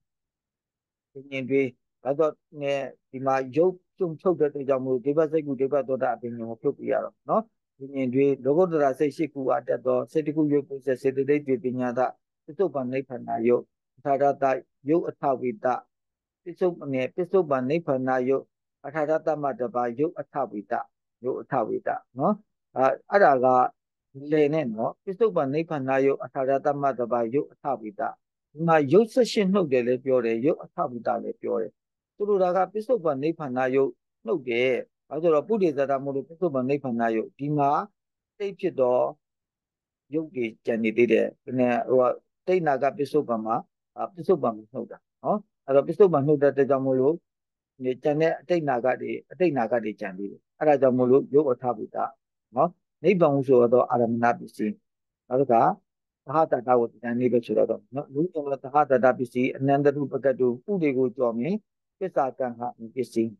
ဘာတော့ဒီမှာရုပ်ကျုံချုပ်တဲ့အတွက်ကြောင့်မို့ဒေဝစိတ်ကုဒေဝသောတအဘိညာဉ်ကိုဖြုတ်ပြရတော့နော်ဘိညာဉ်တွေလောကုတ္တရာစိတ်ရှိခုအတက်တော့စိတ်တခုယုတ်ကိုစေတသိက်တွေပညာတပစ္စုပန်နိဗ္ဗာန်ယုတ်ထာရတယုတ်အထဝိတပစ္စုပန်နိဗ္ဗာန်ယုတ်အထာရတမတပါယုတ်အထဝိတနော်အဲ့ဒါကလေနဲ့နော်ပစ္စုပန်နိဗ္ဗာန်ယုတ်အထာရတမတပါယုတ်အထဝိတဒီမှာယုတ်18နှုတ်တယ်လည်းပြောတယ်ယုတ်အထဝိတလည်းပြောတယ်သူတို့ကပစ္စုပန်နိဗ္ဗာန်ယုတ်နှုတ်တယ်ဘာလို့ဆိုတော့ပုရိသတာမို့လို့ပစ္စုပန်နိဗ္ဗာန်ယုတ်ဒီမှာသိဖြစ်တော့ယုတ်တွေကြံနေသေးတယ်ဟိုတိတ်နာကပစ္စုပန်မှာပစ္စုပန်နှုတ်တာနော်အဲ့တော့ပစ္စုပန်နှုတ်တဲ့အတွက်ကြောင့်မို့လို့ကြံတဲ့အတိတ်နာကတွေကြံသေးတယ်အဲ့ဒါကြောင့်မို့လို့ယုတ်အထဝိတနော်နိဗ္ဗာန်ဆိုတော့အာရမဏပစ္စည်းနောက်ကသဟတတဝတ္တန်နေပဲဆိုတော့နော်လူတော်သဟတတပစ္စည်းအနန္တရုပကတုပုတွေကိုကြော်မြင်ပစ္စာကံဟာပစ္စည်း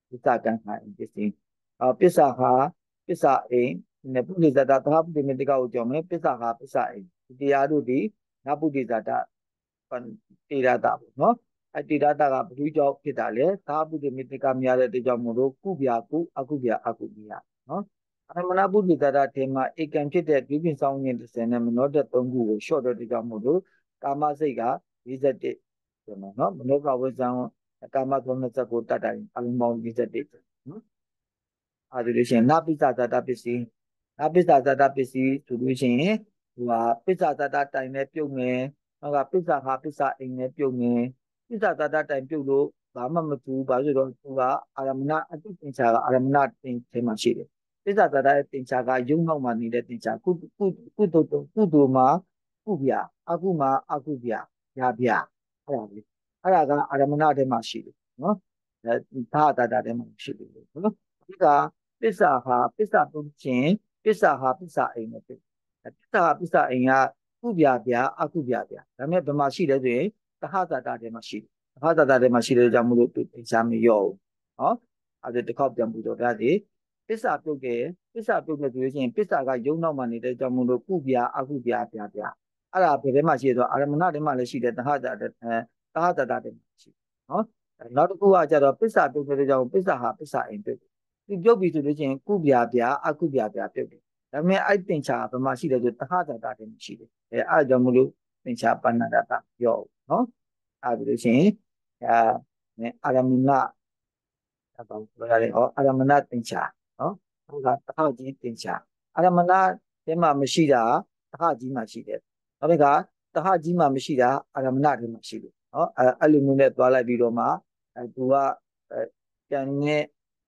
ပစ္စာကံဟာပစ္စည်းပစ္စာဟာပစ္စာအိနဲ့ပုရိသတာသဟပုရိမေတ္တကကိုကြောင်းမယ်ပစ္စာဟာပစ္စာအိဒီတရားတို့ဒီနပုရိသတာတေရတာပေါ့နော်တေရတာကဘယ်သူကြောင့်ဖြစ်တာလဲသဟပုရိမေတ္တကများတဲ့ကြောင့်မို့လို့ကုဗျာကုအကုဗျာအကုဗျာနော်အမနာပုရိသတာထေမှာဧကံဖြစ်တဲ့ဒုပြင်ဆောင်ရင်30နဲ့မနောတက်3ခုကိုရှော့တော့တဲ့ကြောင့်မို့လို့ကာမစိတ်က41ဆိုတော့နော်မနောကဝိဇ္ဇံကာမ39တတ်တိုင်းအလုံးပေါင်း41နော်အဲ့ဒါလို့ရှိရင်နပိစ္ဆဇာတပစ္စည်းနပိစ္ဆဇာတပစ္စည်းဆိုလို့ရှိရင်ဟိုဟာပိစ္ဆဇာတတိုင်နဲ့ပြုတ်မယ်နောက်ကပိစ္ဆဟာပိစ္ဆအိမ်နဲ့ပြုတ်မယ်ပိစ္ဆဇာတတိုင်ပြုတ်လို့ဘာမှမတူဘာလို့တော့သူကအာရမဏအတိတင်္ချာကအာရမဏတင်ထဲမှာရှိတယ်ပိစ္ဆဇာတရဲ့တင်္ချာကယုံနောက်မှာနေတဲ့တင်္ချာကုသိုလ်မှာကုဗျာအကုမှာအကုဗျာညာဗျာအဲ့ဒါလေးအဲ့ဒါကအာရမဏထဲမှာရှိတယ်နော်သာတတထဲမှာရှိတယ်နော်ဒီကပစ္စာဟာပစ္စာပုချင်းပစ္စာဟာပစ္စာအိမ်နဲ့ဖြစ်ပစ္စာဟာပစ္စာအိမ်ကကုဗျာဗျာအကုဗျာဗျာဒါမဲ့ဘယ်မှာရှိလဲဆိုရင်သဟဇာတထဲမှာရှိတယ်သဟဇာတထဲမှာရှိတဲ့ကြောင့်မလို့သိချာမရောဘူးနော်အဲ့ဒါတစ်ခေါက်ပြန်ပြီးတော့ဒါဒီပစ္စာပြုတ်တယ်ပစ္စာပြုတ်တယ်ဆိုလို့ရှိရင်ပစ္စာကယုံနောက်မှာနေတဲ့ကြောင့်မလို့ကုဗျာအကုဗျာဗျာဗျာအဲ့ဒါဘယ်ထဲမှာရှိရဆိုအာရမဏထဲမှာလည်းရှိတယ်သဟဇာတထဲမှာရှိနော်နောက်တစ်ခုကကြတော့ပစ္စာပြုတ်တဲ့ကြောင့်ပစ္စာဟာပစ္စာအိမ်ပြုတ်သူပြုတ်ပြီဆိုလို့ရှိရင်ကုဗျာဗျာအကုဗျာဗျာပြုတ်တယ်ဒါပေမဲ့အဲ့တင်ချာဘယ်မှာရှိလဲဆိုသဟဇာတထဲမှာရှိတယ်အဲ့ကြောင့်မလို့တင်ချာပဏ္ဏဒတရောနော်အဲ့ဒါလို့ရှိရင်အာရမဏတော့ပြောရတယ်ဟောအာရမဏတင်ချာနော်ဟုတ်ကတခါကြီးတင်ချာအာရမဏထဲမှာမရှိတာတခါကြီးမှာရှိတယ်နောက်တစ်ခါတခါကြီးမှာမရှိတာအာရမဏထဲမှာရှိတယ်နော်အဲ့လိုမျိုးနဲ့သွားလိုက်ပြီးတော့မှသူကပြန်နဲ့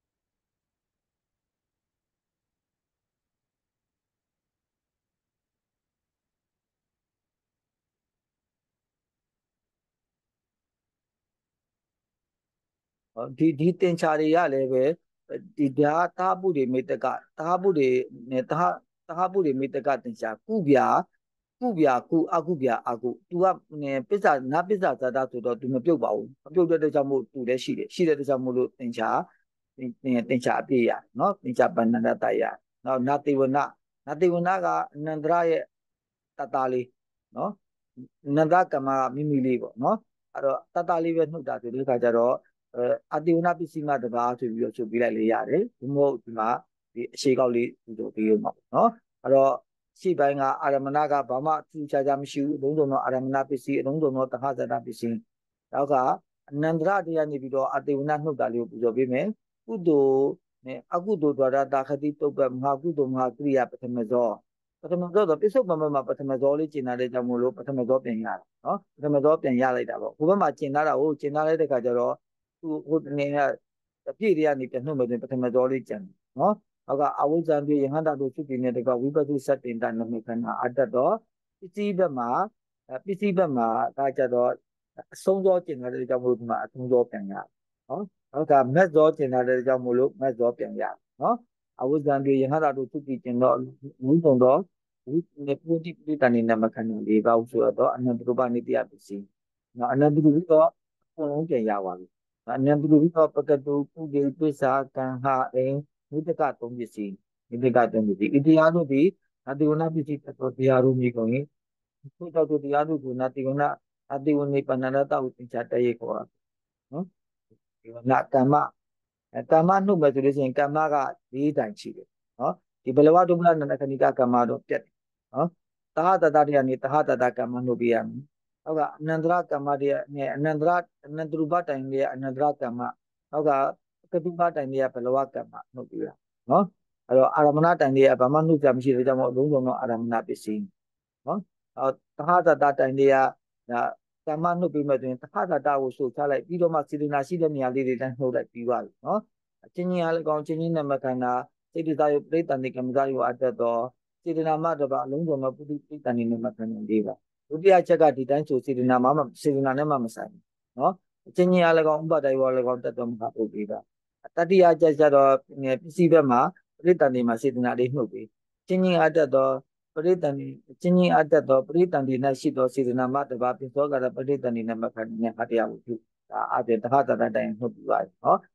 ဒီတင်ချာတွေကလည်းပဲဒီဓာသဟပုရိမေတ္တကသဟပုရိနဲ့သဟပုရိမေတ္တကတင်ချာကုဗျာကုအကုဗျာအကုသူကပစ္စာနပစ္စာဇာတဆိုတော့သူမပြုတ်ပါဘူးမပြုတ်တဲ့ကြောင့်မို့သူလည်းရှိတယ်ရှိတဲ့ကြောင့်မို့လို့တင်ချာအပြည့်ရနော်တင်ချာပဏ္ဏတတရနော်နာတိဝနကအနန္တရရဲ့တတလေးနော်နန္ဒကမ္မမိမိလေးပေါ့နော်အဲ့တော့တတလေးပဲနှုတ်တာဆိုတဲ့အခါကျတော့အတိဝနပစ္စည်းမတပါဆိုပြီးတော့ချုပ်ပြလိုက်လေရတယ်ဒီမဟုတ်ဒီမှာဒီအရှိကောက်လေးဆိုတော့ပြီးတော့နော်အဲ့တော့ရှိပိုင်းကအာရမဏကဘာမှသူချာချာမရှိဘူးအလုံးစုံသောအာရမဏပစ္စည်းအလုံးစုံသောသဟဇတပစ္စည်းနောက်က အနန္တရတရားနေပြီးတော့အတေဝနနှုတ်တာလေးကိုပူဇော်ပေးမယ်ကုသိုလ်နဲ့အကုသိုလ်ద్వారాတာခတိတုပ္ပမဟာကုသိုလ်မဟာကရိယာပထမဇောတော့ပိဿုပမမှာပထမဇောလေးကျင်လာတဲ့ကြောင့်မို့လို့ပထမဇောပြန်ရတယ်နော်ပထမဇောပြန်ရလိုက်တာပေါ့ဟိုဘက်မှာကျင်လာတာကိုကျင်လာလိုက်တဲ့ခါကျတော့သူဟိုနေကအပြည့်တွေကနေပြန်နှုတ်မယ်ဆိုရင်ပထမဇောလေးကျန်နော်ဟောကအဝိဇ္ဇံတွေယဟန္တာတို့ဖြစ်ပြီးနေတဲ့ကဝိပဿနာစတင်တာနမိခန္ဓာအတ္တတော့ပစ္စည်းဘက်မှာဒါကြတော့အဆုံးသောကျင်လာတဲ့ကြောင့်မို့လို့ဒီမှာအဆုံးသောပြန်ရနော်နောက်ကမက်ဇောကျင်လာတဲ့ကြောင့်မို့လို့မက်ဇောပြန်ရနော်အဝိဇ္ဇံတွေယဟန္တာတို့ဖြစ်ပြီးကျင်တော့ဝိပုံတော့ဝိနေပုတိပိတဏိနမခန္ဓာ၄ပါးဆိုတော့အနန္တရူပနိတ္တယပစ္စည်းနော်အနန္တရူပတော့အကုန်လုံးပြန်ရပါပြီအနန္တရူပပကတုပုဂေပစ္စာကံဟာအိမိတကသုံးပစ္စည်းမိတကသုံးပစ္စည်းဣတရားတို့ဒီအတိဝနာပစ္စည်းတော်တရားတို့မြေကုန်ရင်သူတို့တရားတို့ကိုနာတိဝနာအတိဝနေပဏ္ဏတဟုသင်္ချာတရေခေါ်တာနော်ဒီဝနာကမ္မနှုတ်မယ်ဆိုလို့ရှိရင်ကမ္မက၄တိုင်ရှိတယ်နော်ဒီဘလဝဒုက္ခနန္ဒခဏိကကမ္မတော့ပြတ်တယ်နော်သဟတတတရားနေသဟတတကမ္မနှုတ်ပြရမယ်နောက်က အနန္တရကမ္မတရားနဲ့အနန္တရူပတိုင်ရဲ့အနန္တရကမ္မနောက်ကကတုပတိုင်ရဲ့ဘလဝကမ္မနှုတ်ပြရနော်အဲ့တော့အာရမဏတိုင်ရဲ့ဘာမှနှုတ်ကြမရှိတဲ့ကြောင့်မို့အလုံးစုံသောအာရမဏပစ္စည်းနော်သဟတတတိုင်ရဲ့ဒါကမ္မနှုတ်ပြီးမှဆိုရင်သဟတတကိုဆိုချလိုက်ပြီးတော့မှစေတနာရှိတဲ့နေရာလေးတွေတိုင်းနှုတ်လိုက်ပြီးသွားပြီနော်အချင်းချင်းအားလည်းကောင်းချင်းချင်းနမခန္ဓာစိတ်တစားယုပရိတန်တိကမ္မဇာယုအတ္တတော်စေတနာမတပါအလုံးစုံသောပုရိပရိတန်တိနမခန္ဓာ၄ပါးဒုတိယချက်ကဒီတိုင်းဆိုစေတနာနဲ့မှမဆိုင်ဘူးနော်အချင်းချင်းအားလည်းကောင်းဥပဒ္ဒယောလည်းကောင်းတတ်တော်မှာပုဒ်ပြီးပါတတိယချက်ကျတော့ပစ္စည်းဘက်မှာပရိတန်တိမှာစေတနာလေးနှုတ်ပြီးချင်းချင်းအတ္တတော်ပရိတန်တိချင်းချင်းအတ္တတော်ပရိတန်တိ၌ရှိသောစေတနာမတပါပိသောကရပရိတန်တိနမခန္ဓာနဲ့အတရားဝိတုဒါအပြင်တဟတတတိုင်နှုတ်ပြီးပါနော်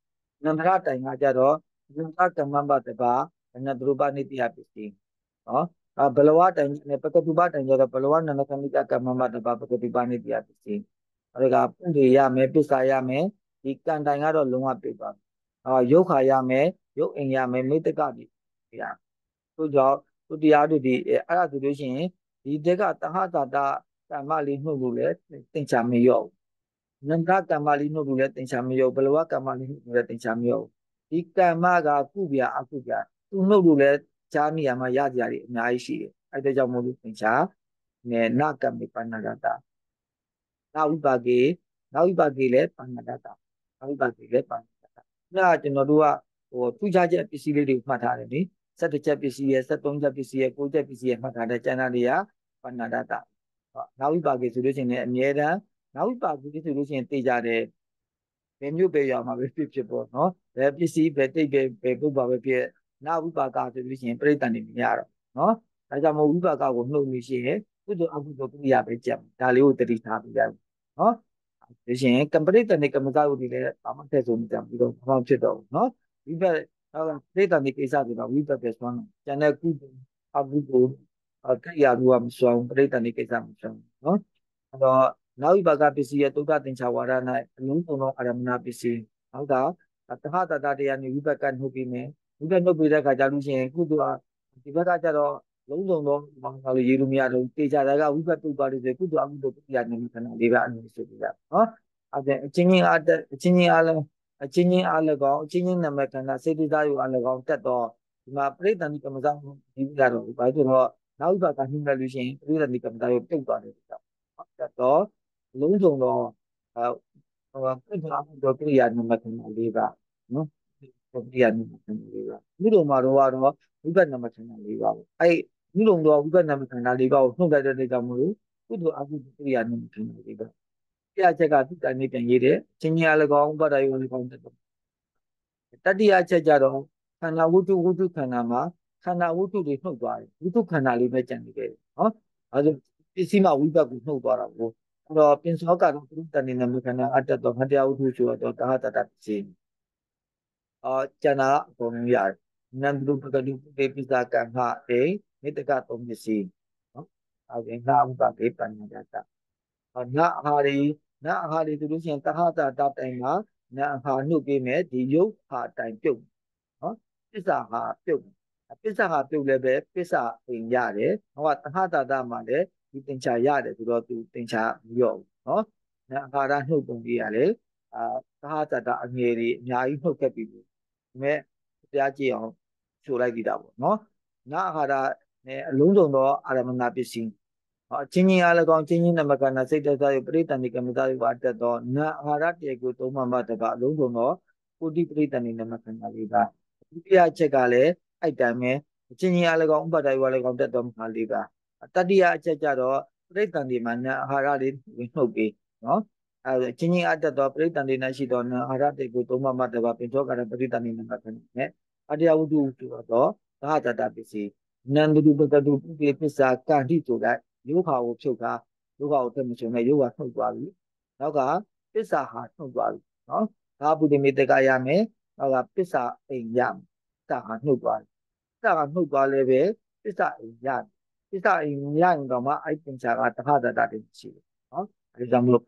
နန္ဒရတိုင်ကကြတော့နန္ဒကမ္မပတပါနန္ဒရူပနိတ္တယပစ္စည်းနော်ဘလဝတိုင်နဲ့ပကတုပတိုင်ကြတော့ဘလဝနန္ဒကမိတကမ္မပတပါပကတုပနိတ္တယပစ္စည်းအဲ့ဒါကပုရိရမယ်ပစ္စာရမယ်ဒီကံတိုင်ကတော့လုံးဝပြည့်သွားရုပ်ခါရမယ်ရုပ်အိမ်ရမယ်မိတ္တကတိရဆိုကြောင့်သူတရားတို့ဒီအဲ့ဒါဆိုလို့ရှိရင်ဒီတက်ကတဟတာတကမ္မလေးနှုတ်လို့လည်းသင်္ချာမရော့နန္ဒကမ္မလေးနှုတ်လို့လည်းသင်္ချာမရော့ဘလဝကမ္မလေးနှုတ်လို့လည်းသင်္ချာမရော့ဒီကမ္မကကုပြအခုပြသူနှုတ်လို့လည်းဈာနေရာမှာရကြရတယ်အများကြီးရှိတယ်အဲ့ဒါကြောင့်မို့လို့သင်္ချာနဲ့နကမေပဏ္ဏရတနာဝိပါကေနာဝိပါကေလည်းပဏ္ဏရတနာဝိပါကေလည်းပဏ္ဏရတဒါကျွန်တော်တို့ကထူးခြားချက်ပစ္စည်းလေးတွေမှတ်ထားတယ်နိ17ချက်ပစ္စည်းရယ်73ချက်ပစ္စည်းရယ်9ချက်ပစ္စည်းရယ်မှတ်ထားတဲ့ကျန်တာတွေကပဏ္ဏရတနာဝိပါကေဆိုလို့ရှိရင်လည်းအမြဲတမ်းနာဝိပါကေဆိုလို့ရှိရင်သိကြတယ်ဘယ်မျိုးပဲရောက်မှာပဲဖြစ်ပေါ့နော်ဘယ်ပစ္စည်းပဲတိတ်ပဲပုပ္ပါပဲဖြစ်နာဝိပါကဆိုလို့ရှိရင်ပြိတ္တန်နေမရတော့နော်ဒါကြောင့်မို့ဝိပါကကိုနှုတ်လို့ရှိရင်ကုသိုလ်အကုသိုလ်ကိရိယာပဲကြက်ဒါလေးကိုတတိထားပြီးရနော်ဒါရှင်ကံပရိတ္တနေကမ္မဇယုတိလည်းဘာမှထည့်ဆိုမကြဘူးတော့ဘာမှဖြစ်တော့ဘူးနော်ဝိပဿနာပရိတ္တနေကိစ္စဆိုတာဝိပဿနာဆွမ်းကျန်တဲ့ကုသိုလ်အကုသိုလ်ကိရိယာတို့ကမဆွမ်းပရိတ္တနေကိစ္စမဆွမ်းနော်အဲ့တော့နောက်ဝိပါကပစ္စည်းရဲ့သုဒ္ဓသင်္ချာဝါဒ၌အလုံးစုံသောအာရမဏပစ္စည်းနောက်ကတဟတတတရားနေဝိပကနှုတ်ပြီးမယ်ဝိပနှုတ်ပြီးတဲ့အခါကျလို့ရှိရင်ကုသိုလ်ဒီဘက်ကကျတော့လုံးစုံသောဘာလို့ရေးလို့မရတော့တေချာတာကဝိပတုတ်သွားလို့ဆိုကုသိုလ်အကုသိုလ်ပြရနေခဏလေးပါအနေဆိုပြီးတာနော်အဲ့ဒါအချင်းချင်းအားအချင်းချင်းအားလည်းအချင်းချင်းအားလည်းကောင်းအချင်းချင်းနာမခန္ဓာစေတသာယအားလည်းကောင်းတက်တော့ဒီမှာပရိသန္တိကမ္မဇဒီရတော့ဘာလို့ဆိုတော့နောက်ဝိပကနှုတ်လိုက်လို့ရှိရင်ပရိသန္တိကမ္မဇကိုပြုတ်သွားတယ်ဆိုတော့တက်တော့လုံးစုံသောကုသိုလ်အကုသိုလ်ပြရနေမှာခဏလေးပါနော်ပြရနေမှာခဏလေးပါဒီလိုမှာတော့ဝိပဿနာမခန္ဓာလေးပါအဲ့ဒီလိုတော့ဝိပဿနာခန္ဓာလေးပါကိုနှုတ်လိုက်တဲ့နေကြောင့်မလို့ကုသိုလ်အကုသိုလ်ကိရိယာနဲ့ခန္ဓာလေးပါပြချက်ကသူတိုင်နေပြန်ရေးတယ်ချင်းကြီးအားလည်းကောင်းဥပါဒယုံလည်းကောင်းတတိယချက်ကြတော့ခန္ဓာဝတ္ထုခန္ဓာမှာခန္ဓာဝတ္ထုတွေနှုတ်သွားတယ်ဝတ္ထုခန္ဓာလေးပဲကြံနေခဲ့တယ်နော်အဲဒါပစ္စည်းမဝိပဿကိုနှုတ်သွားတာကိုအဲ့တော့ပင်စောကတော့သူတန်နေနမခန္ဓာအတ္တတော်ဟတရားဝတ္ထုဆိုတော့တဟတတပစ္စည်းကျန်တာအကုန်လုံးရတယ်နန္ဒုပကတုပေပိစာကံဟေမေတ္တကသုံးပစ္စည်းနော်အဲ့ဒါငါဥပကေပညာတတနအာဟာရီဆိုလို့ရှိရင်တဟတာတတိုင်မှာနအာဟာနှုတ်ပေးမယ်ဒီယုတ်ဟာတိုင်ပြုတ်နော်ပစ္စာဟာပြုတ်ပစ္စာဟာပြုတ်လည်းပဲပစ္စာအိမ်ရတယ်ဟောတဟတာတမှာလည်းဒီသင်္ချာရတယ်ဆိုတော့သူသင်္ချာမရော့ဘူးနော်နအာဟာရနှုတ်ပုံကြီးရတယ်တဟတာတအငယ်ကြီးအများကြီးနှုတ်ခဲ့ပြီဒါပေမဲ့တရားကြည့်အောင်ဆိုလိုက်ပြီးတာပေါ့နော်နအာဟာရနဲ့အလုံးစုံသောအာရမဏပစ္စည်းချင်းချင်းအားလည်းကောင်းချင်းချင်းနမကနာစိတ်တစားရပရိတန်ဒီကမ္မသာရပါတတ်သောနအာဟာရတေကိုသုံးမှမတပါအလုံးစုံသောပုတိပရိတန်ဒီနမကနာလေးပါဒုတိယအချက်ကလည်းအဲ့တိုင်းပဲချင်းချင်းအားလည်းကောင်းဥပဒါယဝလည်းကောင်းတတ်သောမဟာလေးပါတတိယအချက်ကျတော့ပရိတန်ဒီမှာနအာဟာရလေးနှုတ်ပြီးနော်အဲချင်းချင်းအားတတ်သောပရိတန်ဒီ၌ရှိသောနအာဟာရတေကိုသုံးမှမတပါပင်သောကရပရိတန်ဒီနမကနာနဲ့အတရားဝတ္ထုဆိုတော့သာတတပစ္စည်းနန္ဒတုပတတုပုပိပစ္စာကံတိဆိုတဲ့ယောဂါကိုဖြုတ်တာယောဂါကိုထည့်မချုံနဲ့ယောဂါနှုတ်သွားပြီနောက်ကပစ္စာဟာနှုတ်သွားပြီနော်ဒါပုတိမေတ္တကရမယ်နောက်ကပစ္စာအိမ်ရမယ်ပစ္စာဟာနှုတ်သွားပြီပစ္စာကနှုတ်သွားလည်းပဲပစ္စာအိမ်ရပစ္စာအိမ်ရရင်တော့မှအဲ့ပင်ချာကတဟတတတိရှိတယ်နော်အဲဒါကြောင့်မလို့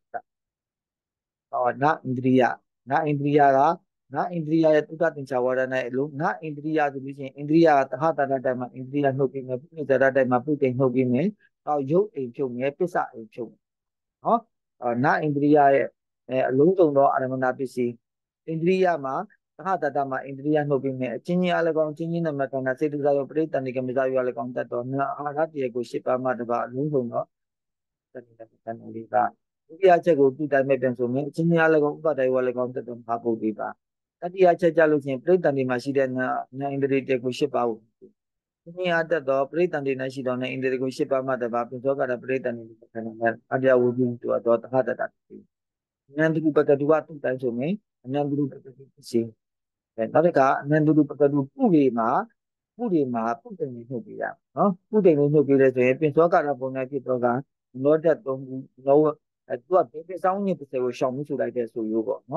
နဣန္ဒြိယနဣန္ဒြိယကနဣန္ဒြိယရဲ့သုတ္တသင်္ချာဝါဒနဲ့အလုံးနဣန္ဒြိယဆိုလို့ရှိရင်ဣန္ဒြိယကတဟတတတိုင်မှာဣန္ဒြိယနှုတ်ပြီးမယ်ပုရိသရတိုင်မှာပုတိန်နှုတ်ပြီးမယ်ရုပ်အိမ်ဖြုတ်မယ်ပစ္စအိမ်ဖြုတ်မယ်နော်နဣန္ဒြိယရဲ့အလုံးစုံသောအာရမဏပစ္စည်းဣန္ဒြိယမှာတဟတတမှာဣန္ဒြိယနှုတ်ပြီးမယ်အချင်းချင်းအားလည်းကောင်းချင်းချင်းနမကနာစေတသာရောပရိတန်ဒီကမေဇာရောလည်းကောင်းတတ်တော်နအာဟာရတရေကို၈ပါးမှတပါအလုံးစုံသောတဏှိတဏှိလေးပါဒုတိယချက်ကိုသူ့တိုင်းမဲ့ပြန်ဆိုမယ်အချင်းချင်းအားလည်းကောင်းဥပဒ္ဒယောလည်းကောင်းတတ်တော်မဟာပုဒ်လေးပါတတိယချက်ကြလို့ချင်းပရိတန်ဒီမှာရှိတဲ့နာဣန္ဒြိတေကို၈ပါးကိုဒီအားတတ်တော့ပရိတန်ဒီ၌ရှိတော်နဲ့ဣန္ဒြေကို၈ပါးမှတပါပိသောကရပရိတန်ဒီကိုခဏနဲ့အတ္တဝုဒ္ဓတူတော့တဟတတအနန္တုပကတုဝတုတိုင်းဆိုရင်အနန္တုပကတုရှိနောက်တစ်ခါအနန္တုပကတုပုရိမှာပုတိန်ကိုနှုတ်ပြရနော်ပုတိန်ကိုနှုတ်ပြလဲဆိုရင်ပိသောကရပုံနဲ့ဖြစ်တော့ကနောတတ်သုံးခုနောသူကဘေးဆောင်ညစ်30ကိုရှောင်မှုဆိုလိုက်တဲ့ဆိုရိုးပေါ့နော်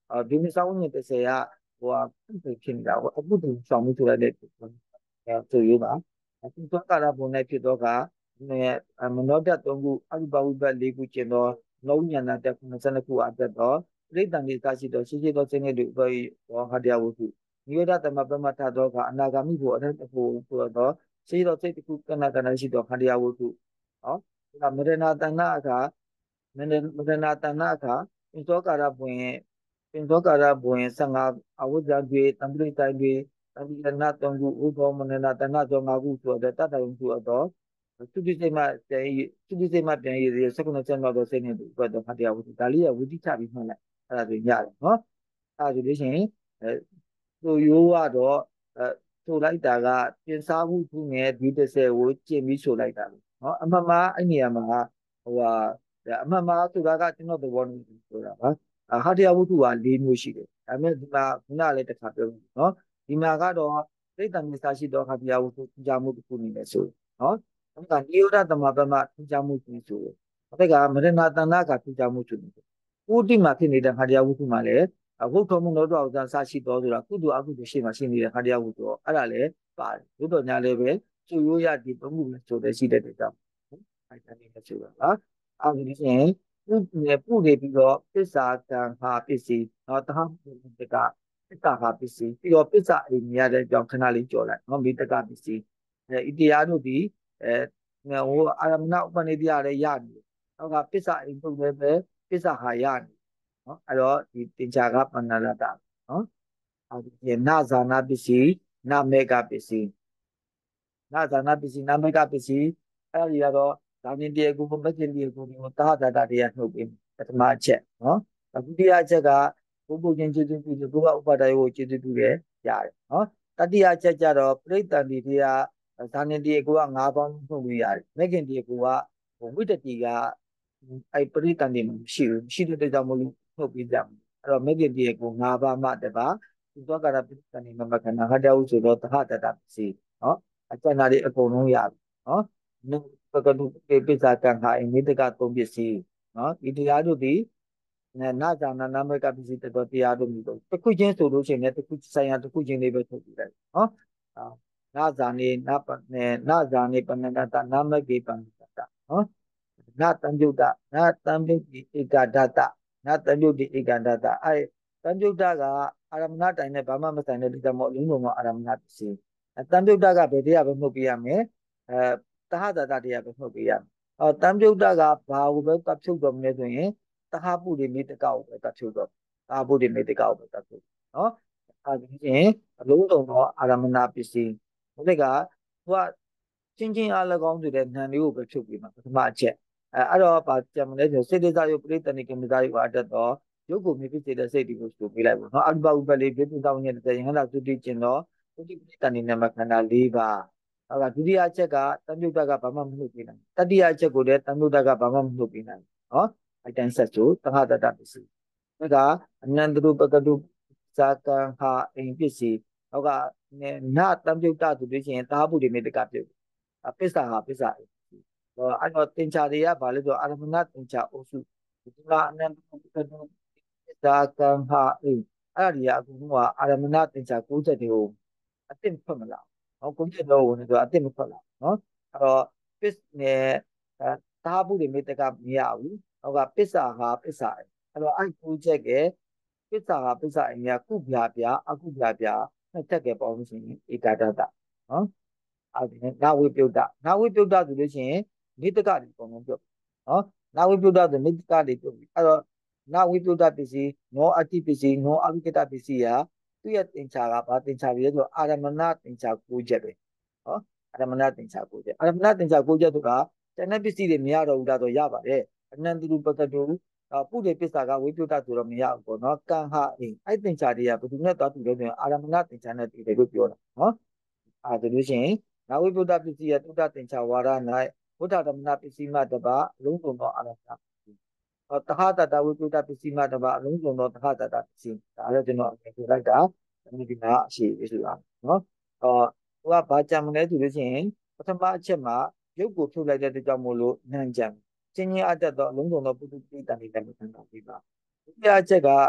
ဒီမစာဝင်တဲ့ဆရာဟိုဖြစ်နေတာဟိုအခုတူဆောင်မှုဆိုရတဲ့ဆိုရပါအခုသောကာရဘုံ၌ဖြစ်သောကမနောတ3ခုအရုပဝိပတ်4ခုကျင်သောလောဉာဏတက်92ခုအတက်သောပြိတ္တန်ဒီသာရှိသောရှိရှိသောစိတ်နဲ့တို့ဘောဟတရားဝုစုနိရောဓသမပမထသောကအနာဂါမိဖို့အရဟတဖို့ဆိုသောရှိသောစိတ်တစ်ခုကဏ္ဍရှိသောဟတရားဝုစုဟောဒါမရဏတဏအခါမရဏတဏအခါပိသောကာရဘုံပိသောကာရဘုံ15အဝိဇ္ဇာတွေတံပိဋ္ဌိုင်တွေတတိယနာ3ခုဥသောမရဏတဏသော5ခုဆိုတဲ့တတ္တယုံစုသောသုတိစိတ်မှပြန်သုတိစိတ်မှပြန်ရည်19ကျမ်းတော်သောစိတ်နဲ့ဒီဘက်တော့ဟတရားဝုစုဒါလေးကဝိသိချပြီးမှတ်လိုက်အဲ့ဒါဆိုရတယ်နော်အဲ့ဒါဆိုလို့ရှိရင်သူရိုးကတော့ဆိုလိုက်တာကပြင်စားမှုခုနဲ့ဒီ30ကိုကျင့်ပြီးဆိုလိုက်တာနော်အမှန်မှာအဲ့နေရာမှာဟိုဟာအမှန်မှာဆိုတာကကျွန်တော်သဘောနဲ့ဆိုတာပါဟတရားဝုစုက4မျိုးရှိတယ်ဒါပေမဲ့ဒီမှာခုနလည်းတစ်ခါပြောပြီနော်ဒီမှာကတော့သိတ္တမစ္စာရှိသောဟတရားဝုစုကြမှုတစ်ခုနေလဲဆိုနော်ဒါကနိရောဓသမပမကြမှုကြီးဆိုတယ်အဲ့ဒါကမရဏတဏကကြမှုဆိုတယ်ဥဒိမှာဖြစ်နေတဲ့ဟတရားဝုစုမှာလည်းဟုတ်တော်မူသောဥစ္စာစရှိတော်ဆိုတာကုသိုလ်အကုသိုလ်ရှိမှရှိနေတဲ့ဟတရားဝုစုအဲ့ဒါလည်းပါတယ်ဘုဒ္ဓညာလည်းပဲကျိုးရိုးရဒီသုံးခုပဲဆိုတဲ့ရှိတဲ့ကြောင့်အဲ့ဒါနေလည်းဆိုတာအဲ့ဒါဒီရင်ပုနေပြီးတော့ပစ္စာကံဟာပစ္စည်းနော်တဟပုတကပစ္စာဟာပစ္စည်းပြီးတော့ပစ္စာအိမ်ရတဲ့ကြောင့်ခဏလေးကြော်လိုက်နော်မိတကပစ္စည်းဣတရားတို့ဒီဟိုအာရမဏဥပနိဒယလည်းရနေတယ်နောက်ကပစ္စာအိမ်ပုတ်လည်းပဲပစ္စာဟာရနေနော်အဲ့တော့ဒီတင်္ချာကပဏ္ဏရတနော်အဲဒီနာဇာနာပစ္စည်းနာမေကပစ္စည်းနာဇာနာပစ္စည်းနာမေကပစ္စည်းအဲ့ဒီကတော့ဒါမြင်တရားကိုမကျင်တရားကိုသာသတာတရားနှုတ်ပြီးပထမအချက်နော်ဒုတိယအချက်ကဘုပုချင်းကျေစုပြုလို့ဘုရားဥပါဒယောကိုကျေစုပြုတယ်ရတယ်နော်တတိယအချက်ကျတော့ပြိတ္တန်ဒီတရားဇာနေတရားကိုက၅ပေါင်းနှုတ်လို့ရတယ်မဂ္ဂင်တရားကိုကဝိတ္တတိကအဲ့ပရိတန်ဒီမရှိဘူးမရှိတဲ့အတွက်ကြောင့်မလို့နှုတ်ပြီးကြမယ်အဲ့တော့မဂ္ဂင်တရားကို၅ပါးမှတပါဒီသောကာရပရိတန်ဒီမမခဏဟတဝုဆိုတော့သဟတတပစ္စည်းနော်အကျဉ်းသားတွေအကုန်လုံးရပြီနော်ပကတုပိစ္ဆာကံဟာအမိတက3ပစ္စည်းနော်ဒီတရားတို့ဒီနာဇာနာနာမကပစ္စည်းတော်တရားတို့မျိုးတော့တစ်ခုချင်းဆိုလို့ရှိရင်လည်းတစ်ခုဆိုင်ရာတစ်ခုချင်းလေးပဲထုတ်ပြလိုက်နော်နာဇာနေနာဇာနေပဏ္ဏတနာမကေပဏ္ဏတနော်နာတံပြုတ်တနာတံပြုတ်ဒီဧကဒတနာတံပြုတ်ဒီဧကဒတအဲတံပြုတ်တကအာရမဏတိုင်နဲ့ဘာမှမဆိုင်တဲ့ဒီကမောအလုံးစုံကအာရမဏပစ္စည်းတံပြုတ်တကဘယ်တရားပဲမှုတ်ပြရမယ်တဟတတတရားပဲမှုတ်ပြရမယ်တံပြုတ်တကဘာကိုပဲတဖြုတ်တော်မလဲဆိုရင်တဟပုရိမေတ္တကောက်ပဲတဖြုတ်တော့တဟပုရိမေတ္တကောက်ပဲတဖြုတ်နော်အဲဒီရင်အလုံးစုံသောအာရမဏပစ္စည်းဒီကသူကချင်းချင်းအား၎င်းဆိုတဲ့ဉာဏ်လေးကိုပဲဖြုတ်ပြီးမှာပထမအချက်အဲ့တော့ဗာကြံမလဲဆိုစေတေဇာယုပရိတဏိကမဇာယုအတတ်တော့ရုပ်ကိုမြင်ဖြစ်စေတဲ့စိတ်တွေကိုဆိုပေးလိုက်ပေါ့နော်အရုပဥပ္ပလေးဘေပုတောင်းနေတဲ့ယဟန္တာသုတိကျင်တော့သုတိပရိတဏိနမခန္ဓာ၄ပါးဟုတ်ကဒုတိယအချက်ကတံမြုတ်တကဘာမှမနှုတ်ပြနိုင်တတိယအချက်ကိုလည်းတံမြုတ်တကဘာမှမနှုတ်ပြနိုင်နော်အဲ့တိုင်းဆက်ဆိုသဟတတပစ္စည်းဒါကအနန္တရုပကတုဇာကံဟာအိမ်ပစ္စည်းဟုတ်ကနာတံမြုတ်တဆိုလို့ရှိရင်သာဟုရိမေတ္တကပြုတ်ပစ္စာဟာပစ္စာအဲ့တော့သင်္ချာတွေကဘာလဲဆိုအာရမဏသင်္ချာအုပ်စုဒီကအနန္တရုပကတုဇာကံဟာအိမ်အဲ့ဒီကအကုန်လုံးကအာရမဏသင်္ချာ60တွေကိုအသိမထွက်မလာနော်ကိုကျတော့ဝင်ဆိုအသိမထွက်လာနော်အဲ့တော့ပစ္စနဲ့သာဟုရိမေတ္တကမရဘူးဟုတ်ကပစ္စာဟာပစ္စာအဲ့တော့အဲ့ကိုချက်ကပစ္စာဟာပစ္စာအမြကုပြပြအကုပြပြနှစ်ချက်ကပေါင်းလို့ရှိရင်ဧကတတနော်အဲ့ဒီနာဝိပြုတ်တနာဝိပြုတ်တဆိုလို့ရှိရင်မိတ္တကတွေအကုန်လုံးပြုတ်နော်နာဝိပြုတ်တဆိုမိတ္တကတွေပြုတ်အဲ့တော့နာဝိပြုတ်တပစ္စည်းနောအတ္တိပစ္စည်းနောအဝိကတပစ္စည်းဟာသူ့ရဲ့သင်္ချာကဘာသင်္ချာလဲဆိုအာရမဏသင်္ချာ9ချက်ပဲနော်အာရမဏသင်္ချာ9ချက်အာရမဏသင်္ချာ9ချက်ဆိုတာတဏှပစ္စည်းတွေမရတော့ဘူးလားတော့ရပါတယ်အနန္တရုပကတုပုရိပစ္ဆာကဝိပယုတဆိုတော့မရဘူးပေါ့နော်ကံဟာအဲ့သင်္ချာတွေကဘယ်သူနဲ့သွားတူလဲဆိုရင်အာရမဏသင်္ချာနဲ့တူတယ်လို့ပြောတာနော်အဲ့ဒါလို့ရှိရင်နာဝိပယုတပစ္စည်းရဲ့တုဒ္ဒသင်္ချာဝါဒ၌ဘုဒ္ဓဓမ္မနာပစ္စည်းမှတပါအလုံးစုံသောအာရမဏတဟတတဝိပယုတပစ္စည်းမှတပါအလုံးစုံသောတဟတတပစ္စည်းဒါလည်းကျွန်တော်အမြင်ပြလိုက်တာဒီမှာအရှိပြီဆိုတာနော်ဟိုကဘာကြံမလဲဆိုလို့ရှိရင်ပထမအချက်မှာရုပ်ကိုဖြုတ်လိုက်တဲ့အတွက်ကြောင့်မို့လို့နံကြံချင်းချင်းအတက်တော့အလုံးစုံသောပုထုပိတန်တွေလည်းမခံတာပြပါဒုတိယအချက်က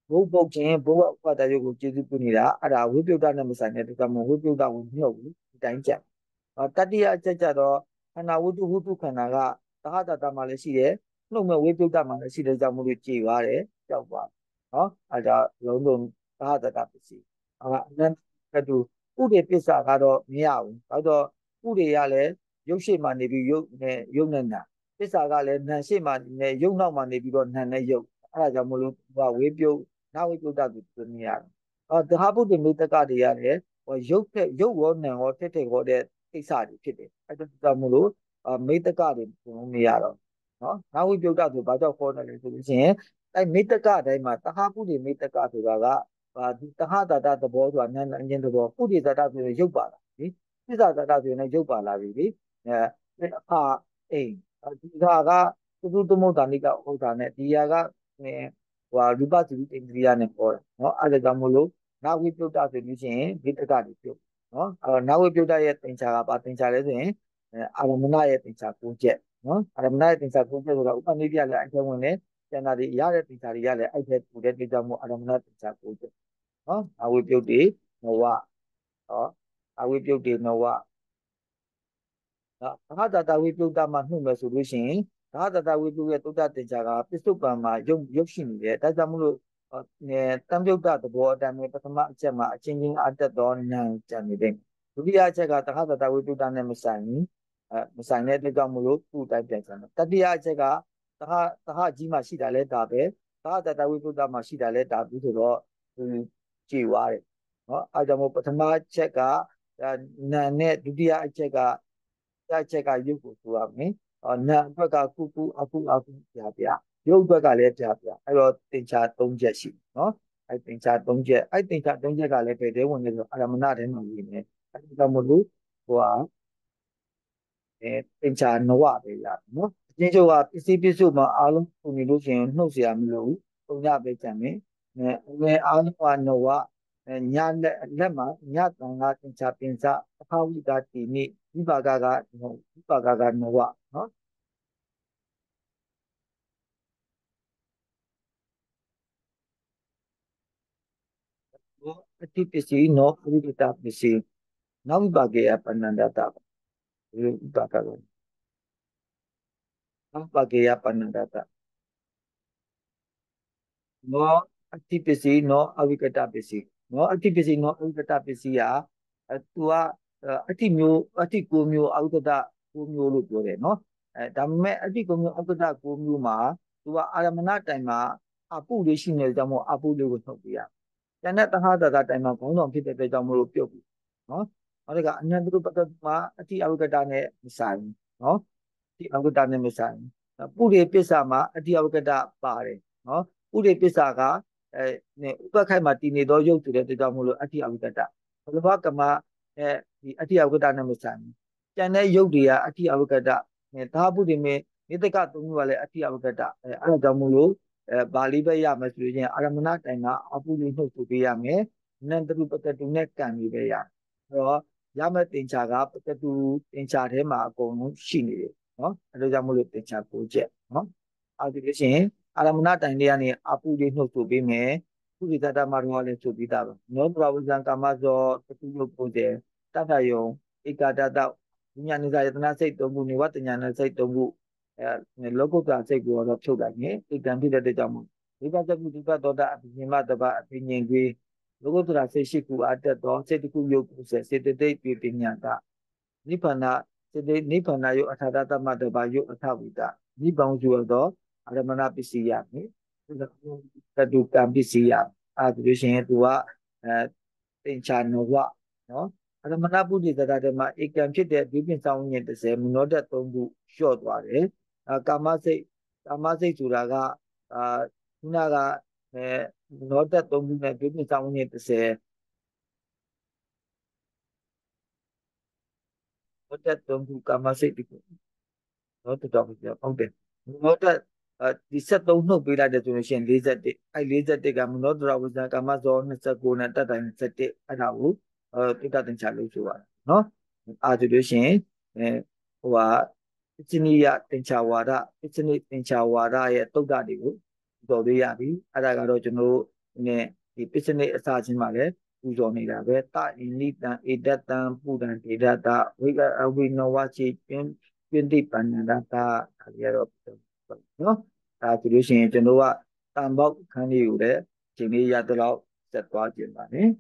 ဘုတ်ပုတ်ခြင်းဘုတ်ဥပဒါယုတ်ကိုကျေစုပြုနေတာအဲ့ဒါဝိပယုတ်တနဲ့မဆိုင်တဲ့ဒါမှမဟုတ်ဝိပယုတ်တဝင်မြုပ်ဘူးဒီတိုင်းကြတတိယအချက်ကြတော့ခန္ဓာဝတ္ထုဝတ္ထုခန္ဓာကသဟတတမှာလည်းရှိတယ်နှုတ်မဲ့ဝိပယုတ်တမှာလည်းရှိတဲ့ကြောင့်မို့လို့ကြည်သွားတယ်ကြောက်သွားနော်အဲ့ဒါလုံးလုံးသဟတတပစ္စည်းအနန္တတူဥဒေပစ္စကတော့မရဘူးဘာလို့တော့ဥဒေရလည်းရုပ်ရှိမှနေပြီးရုပ်နဲ့နာပစ္စကလည်းနာရှိမှနေရုပ်နောက်မှနေပြီးတော့နာနဲ့ရုပ်အဲ့ဒါကြောင့်မလို့ဝေပြုတ်နာဝိပုဒ္ဒတုဆိုနေရတယ်သဟပုဒ္ဓမေတ္တကတွေရတယ်ရုပ်ရောနာရောထက်ခေါ်တဲ့ကိစ္စတွေဖြစ်တယ်အဲ့ဒါကြောင့်မလို့မေတ္တကတွေဘုံနေရတော့နော်နာဝိပုဒ္ဒဆိုဘာကြောင့်ခေါ်တယ်လဲဆိုလို့ရှိရင်အဲ့မေတ္တကအတိုင်းမှာသဟပုဒ္ဓမေတ္တကဆိုတာကဒီသဟတတသဘောဆိုတာနာနာချင်းသဘောပုဒ္ဓတတဆိုရင်ရုပ်ပါလာပြီပစ္စတတဆိုရင်လည်းရုပ်ပါလာပြီလေအခါအိမ်ဒီကသုတမုဒ္ဒနိကဥဒ္ဒါနဲ့ဒီဟာကရူပသုတိဣန္ဒြိယနဲ့ခေါ်တယ်နော်အဲ့ဒါကြောင့်မို့လို့နာဝိပုဒ္ဒဆိုလို့ရှိရင်မေတ္တကတွေပြုတ်နော်နာဝိပုဒ္ဒရဲ့သင်္ချာကဘာသင်္ချာလဲဆိုရင်အာရမဏရဲ့သင်္ချာ9ချက်နော်အာရမဏရဲ့သင်္ချာ9ချက်ဆိုတာဥပနိပြလည်းအဲ့ထဲဝင်တယ်ကျန်တာတွေရတဲ့သင်္ချာတွေရလည်းအဲ့ထဲပူတဲ့တိကြောင့်မို့အာရမဏသင်္ချာ9ချက်နော်နာဝိပုဒ္ဓေနဝနော်နာဝိပုဒ္ဓေနဝသဟတတဝိပုဒ္ဓမှာနှုတ်မယ်ဆိုလို့ရှိရင်သဟတတဝိပုဒ္ဓရဲ့သုဒ္ဓတင်္ချာကပစ္စုပန်မှာရုပ်ရှိနေတယ်ဒါကြောင့်မလို့တံပြုတ်တသဘောအတိုင်းပဲပထမအချက်မှာအချင်းချင်းအတက်တော်ဉာဏ်ကြံနေတဲ့ဒုတိယအချက်ကသဟတတဝိပုဒ္ဓနဲ့မဆိုင်ဘူးမဆိုင်တဲ့အတွက်ကြောင့်မလို့သူ့အတိုင်းပြန်ကြတယ်တတိယအချက်ကသဟကြီးမှာရှိတာလဲဒါပဲသဟတတဝိပုဒ္ဓမှာရှိတာလဲဒါဘူးဆိုတော့ကြည်သွားတယ်နော်အဲကြောင့်မို့ပထမအချက်ကနာနဲ့ဒုတိယအချက်ကရုပ်ကိုဆိုရမယ်နာအတွက်ကကုအခုပြရုပ်အတွက်ကလည်းပြအဲ့တော့သင်္ချာ3ချက်ရှိနော်အဲ့သင်္ချာ3ချက်အဲ့သင်္ချာ3ချက်ကလည်းဘယ်တဲဝင်လဲဆိုအာရမဏထဲမှာဝင်နေအဲ့ဒါကြောင့်မလို့ဟိုဟာသင်္ချာနဝပဲရနော်အချင်းချုပ်ကပစ္စည်းပစ္စုမှာအားလုံးပုံနေလို့ရှိရင်နှုတ်เสียမလို့ပုံညပဲကြံမယ်အားလုံးကနဝညာလက်မှာညတန်ကသင်္ချာပင်စအခါဝိတာတိနိဝိပါကနဝနော်အတိပစ္စည်းနောဝိပတပစ္စည်းနောက်ဝိပါကေယပဏ္ဏတတဝိပါကနောဝိပါကေယပဏ္ဏတတနောအတိပစ္စည်းနောအဝိကတပစ္စည်းနောအတိပစ္စည်းနောအဝိကတပစ္စည်းဟာသူကအတိမျိုးအတိကိုမျိုးအဝိကတကိုမျိုးလို့ပြောတယ်နော်ဒါပေမဲ့အတိကိုမျိုးအဝိကတကိုမျိုးမှာသူကအာရမဏတိုင်မှာအပုလေးရှိနေတဲ့ကြောင့်မို့အပုလေးကိုထုတ်ပြရကျန်တဲ့သဟတတတိုင်မှာခေါင်းဆောင်ဖြစ်တဲ့အတွက်ကြောင့်မို့လို့ပြုတ်ပြီနော်နောက်တစ်ခါအနန္တရုပတ္တမှာအတိအဝိကတနဲ့မဆိုင်ဘူးနော်အတိအဝိကတနဲ့မဆိုင်ဘူးပုရိပစ္ဆာမှာအတိအဝိကတပါတယ်နော်ဥဒေပစ္စာကဥပခိုက်မှာတည်နေသောရုပ်ဆိုတဲ့အတွက်ကြောင့်မို့လို့အတ္တိအဝိကတဘလဘကမဒီအတ္တိအဝိကတနဲ့မဆိုင်ဘူးကျန်တဲ့ရုပ်တွေကအတ္တိအဝိကတသာပုတိမေနိတကသုံးခုကလည်းအတ္တိအဝိကတအဲ့ဒါကြောင့်မို့လို့ဘာလေးပဲရမယ်ဆိုရင်အာရမဏတိုင်ကအပုလေးနှုတ်ဆိုပေးရမယ်နန္တရုပတတုနဲ့ကံလေးပဲရအဲ့တော့ရမယ့်သင်္ချာကပတတုသင်္ချာထဲမှာအကုန်လုံးရှိနေတယ်နော်အဲ့ဒါကြောင့်မို့လို့သင်္ချာ9ချက်နော်အဲ့ဒီလို့ရှိရင်အာရမဏတိုင်လေးကနေအပုလေးနှုတ်ဆိုပေးမယ်သူရိသတ္တမရောလည်းဆိုပြီးသားပဲနောပရဝဇံကာမဇောတခုရုပ်ပုံတယ်တတ္တယုံဧကတတဉာဏ်နိစ္စယတနာစိတ်3ခုနေဝတ္တဉာဏစိတ်3ခုလောကုတ္တစိတ်ကိုတော့ဖြုတ်လိုက်မယ်ဧကံဖြစ်တဲ့အတွက်ကြောင့်မို့ဒီဘဇကုဒီဘသောတာအပိဉ္မတပအပိဉ္ကြီးလောကုတ္တရာစိတ်ရှိခုအတက်တော်စိတ်တခုရုပ်ကိုစေတသိက်ပြပညာတနိဗ္ဗာန်စေတနိဗ္ဗာန်ယုအထာတတမတဘာယုအထဝိတနိဗ္ဗာန်ယူသောအာရမဏပစ္စည်းရမယ်တတုကံပစ္စည်းရအဲ့ဒါလို့ရှိရင်သူကသင်္ချာနဝနော်အာရမဏပုဒိသတ္တထဲမှာဧကံဖြစ်တဲ့ဒီပြင်ဆောင်ဉာဏ်30မနောတတ်3ခုလျှော့သွားတယ်ကာမစိတ်ဆိုတာကခုနကနောတတ်3ခုနဲ့ဒီပြင်ဆောင်ဉာဏ်30နောတတ်3ခုကာမစိတ်ဒီနောတတ်တော့ဟုတ်တယ်နောတတ်ဒီ73နှုတ်ပေးလိုက်တယ်ဆိုလို့ရှိရင်41အဲ့41ကမနောတရဝဇ္ဇကာမဇော29နဲ့တတ်တိုင်း71အဲ့ဒါကိုတိတ္တသင်္ချာလို့ဆိုရတယ်နော်အားဆိုလို့ရှိရင်ဟိုဟာပစ္စနိယသင်္ချာဝါဒပစ္စနိသင်္ချာဝါဒရဲ့တုတ်တတွေကိုတော်သေးရပြီအဲ့ဒါကတော့ကျွန်တော်နဲ့ဒီပစ္စနိအစာချင်းမှာလည်းပူဇော်နေတာပဲတအိနိတံဧတတံပူတံဒေဒတဝိကအဝိနောဝချိပြင်းတိပန္နဒတာဒါကြတော့နော်ဒါဆိုလို့ရှိရင်ကျွန်တော်ကတန်ပေါက်ခန်းလေးကိုလည်းဒီနေ့ရတော့ဆက်သွားကြပါမယ်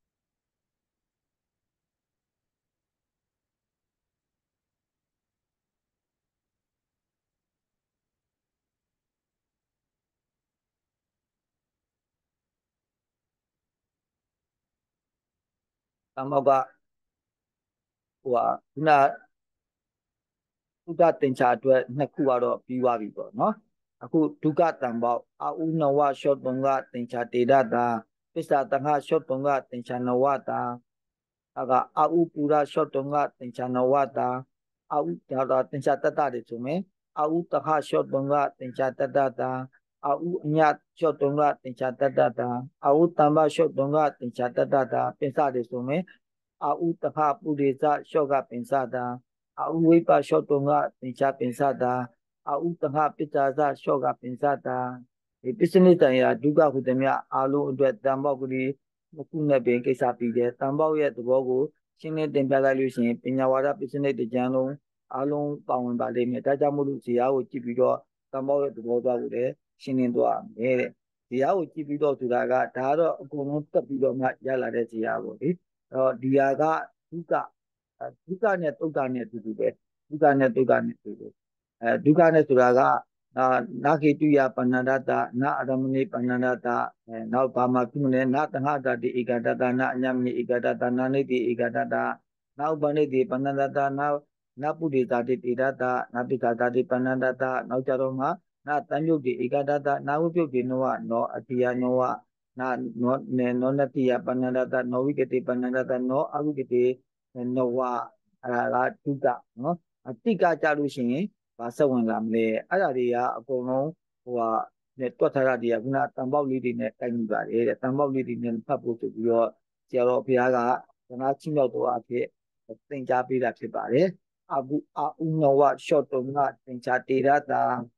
တန်ပေါက်ကဟိုကခုနသုဒ္ဓတင်္ချာအတွက်နှစ်ခုကတော့ပြီးသွားပြီပေါ့နော်အခုဒုက္ခတံပေါက်အာဥနဝရှောတုံကတင်္ချာတေဒတာပစ္ဆာတငါရှောတုံကတင်္ချာနဝတာအာဥပူရရှောတုံကတင်္ချာနဝတာအာဥဒါတင်္ချာတတတွေဆိုမယ်အာဥတခရှောတုံကတင်္ချာတတတာအာဥအညရှောတုံကတင်္ချာတတတာအာဥတမ္ပရှောတုံကတင်္ချာတတတာပစ္ဆာတွေဆိုမယ်အာဥတခပုရိသရှောကပင်စတာအာဥဝိပရှောတုံကတင်္ချာပင်စတာအာဥတခပိတ္တာသရှောကပင်စတာဒီပစ္စနိတန်ရာဒုက္ခဟုသမျှအာလုံးအတွက်တံပေါက်ကလေးခုနဲ့ပင်ကိစ္စပြီးတယ်တံပေါက်ရဲ့သဘောကိုရှင်းလင်းတင်ပြလိုက်လို့ရှိရင်ပညာဝါဒပစ္စနိတကြံလုံးအားလုံးပါဝင်ပါလိမ့်မယ်ဒါကြောင့်မို့လို့ဇေယျကိုကြည့်ပြီးတော့တံပေါက်ရဲ့သဘောသွားကိုလည်းရှင်းလင်းသွားမယ်တဲ့ဇေယျကိုကြည့်ပြီးတော့ဆိုတာကဒါကတော့အကုန်လုံးတက်ပြီးတော့မှရလာတဲ့ဇေယျပေါ့လေဒီဟာကဒုက္ခနဲ့ဒုက္ခနဲ့အတူတူပဲဒုက္ခနဲ့ဒုက္ခနဲ့အတူတူဒုက္ခနဲ့ဆိုတာကနာခေတုယပဏ္ဏဒတနာအရမဏိပဏ္ဏဒတနောက်ဘာမှပြုမလဲနာတဟတတိဧကဒတနာအညမဏိဧကဒတနာနိတိဧကဒတနောက်ဘာနိတိပဏ္ဏဒတနာပုရိသတိတေဒတနာပိကတာတိပဏ္ဏဒတနောက်ကြတော့မှနာတံယုတ်တိဧကဒတနာဝိပြုတ်တိနောနောအတိယနောနာနောနတိယပဏ္ဏဒတနောဝိကတိပဏ္ဏဒတနောအဝိကတိနောဝအဲ့ဒါကဒုက္ခနော်အတိကကြလို့ရှိရင်ဘာဆက်ဝင်လာမလဲအဲ့ဒါတွေကအကုန်လုံးဟိုဟာနဲ့တွက်ထားတာတွေကခုနတန်ပေါက်လေးတွေနဲ့ကိုက်မိပါတယ်တဲ့တန်ပေါက်လေးတွေနဲ့ဖတ်ဖို့ဆိုပြီးတော့ဆရာတော်ဘုရားကသနာချင်းမြောက်တော်အဖြစ်သင်ကြားပေးတာဖြစ်ပါတယ်အာဥနဝရှော့တုံကသင်ကြားတေရတာ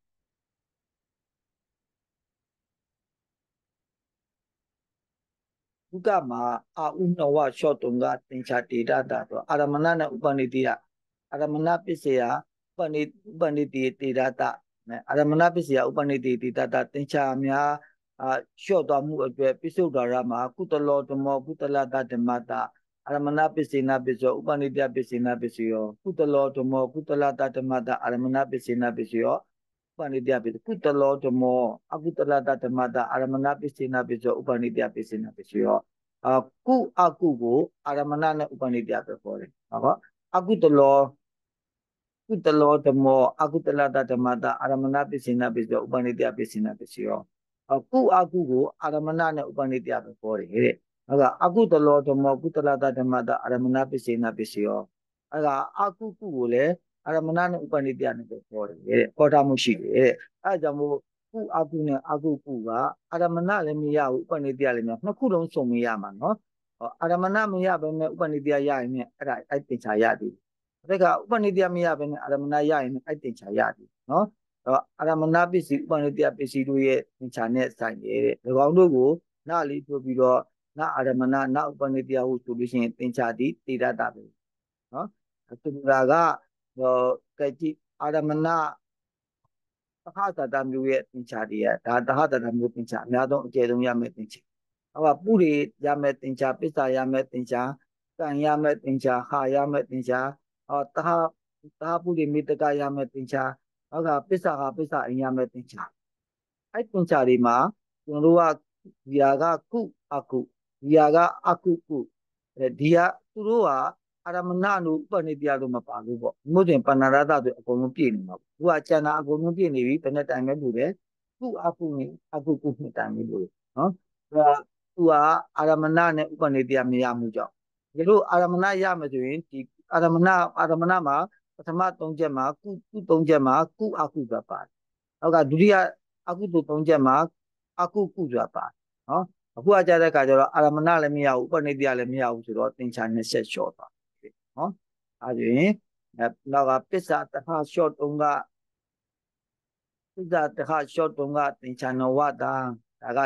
ဒုက္ခမှာအာဥနဝရှော့တုံကသင်ကြားတေရတာဆိုအာရမဏနဲ့ဥပနိတိယအာရမဏပစ္စယဥပနိတိတေရတာအာရမဏပစ္စယဥပနိတိတေရတာသင်ကြားများလျှော့သွားမှုအတွက်ပိစုဒ္ဓရမှာကုတလောဓမ္မောကုတလတဓမ္မတာအာရမဏပစ္စေနပစ္စယောဥပနိတပစ္စေနပစ္စယောကုတလောဓမ္မောကုတလတဓမ္မတာအာရမဏပစ္စေနပစ္စယောဥပနိတပစ္စကုတလောဓမ္မောအကုတလတဓမ္မတာအာရမဏပစ္စေနပစ္စယောဥပနိတပစ္စေနပစ္စယောကုအကုကိုအာရမဏနဲ့ဥပနိတပဲခေါ်တယ်ဟုတ်အကုတလောဓမ္မောအကုတလတဓမ္မတာအာရမဏပစ္စေနပစ္စယောဥပနိတပစ္စေနပစ္စယောကုအကုကိုအာရမဏနဲ့ဥပနိတပဲခေါ်တယ်တဲ့အကုတလောဓမ္မောကုတလတဓမ္မတာအာရမဏပစ္စေနပစ္စယောအကုကုကိုလည်းအာရမဏနဲ့ဥပနိတနဲ့ပဲခေါ်တယ်ခေါ်ထားမှုရှိတယ်အဲကြောင့်မို့ကုအကုနဲ့အကုကုကအာရမဏလည်းမရဘူးဥပနိတလည်းမရနှစ်ခုလုံးစုံမရမှာနော်အာရမဏမရဘဲနဲ့ဥပနိတရရင်လည်းအဲ့တင်ချာရသည်ဒါကဥပနိတမရဘဲနဲ့အာရမဏရရင်အဲ့တင်ချာရသည်နော်အာရမဏပစ္စည်းဥပနိတပစ္စည်းတို့ရဲ့သင်္ချာနဲ့ဆိုင်တယ်တဲ့၎င်းတို့ကိုနာလေးထိုးပြီးတော့နာအာရမဏနာဥပနိတဟုဆိုလို့ရှိရင်သင်္ချာတိတေရတာပဲနော်သူရာကကဲကြည့်အာရမဏသဟတတမျိုးရဲ့သင်္ချာတွေဒါသဟတတမျိုးသင်္ချာအများဆုံးအကျယ်ဆုံးရမယ်သင်္ချာပုရိရမယ်သင်္ချာပစ္စာရမယ်သင်္ချာကံရမယ်သင်္ချာဟာရမယ်သင်္ချာသဟပုရိမေတ္တကရမယ်သင်္ချာပစ္စာဟာပစ္စာအိမ်ရမယ်သင်္ချာအဲ့သင်္ချာတွေမှာကျွန်တော်တို့ကဒီဟာကကုအကုဒီဟာကအကုကုဒီဟာသူတို့ကအာရမဏတို့ဥပနိတယတို့မပါဘူးပေါ့မို့တင်ပဏ္ဏရတဆိုအကုန်လုံးပြည့်နေမှာပေါ့သူကကျန်တာအကုန်လုံးပြည့်နေပြီဘယ်နဲ့တိုင်ပဲလို့တယ်ကုအကုနဲ့အကုကုနဲ့တိုင်ပဲလို့နော်သူကအာရမဏနဲ့ဥပနိတယမရမှုကြောင့်ဒီလိုအာရမဏရမယ်ဆိုရင်ဒီအာရမဏမှာပထမ3ချက်မှာကု3ချက်မှာကုအကုပဲပါတယ်ဒုတိယအကုသိုလ်3ချက်မှာအကုကုဆိုတာပါနော်အခုကကြတဲ့အခါကျတော့အာရမဏလည်းမရဘူးဥပနိတယလည်းမရဘူးဆိုတော့သင်္ချာ2ချက်လျှော့သွားတယ်နော်အဲဒါရင်နောက်ကပစ္စာတခါလျှော့တုံးကပစ္စာတခါလျှော့တုံးကသင်္ချာနဝတာဒါက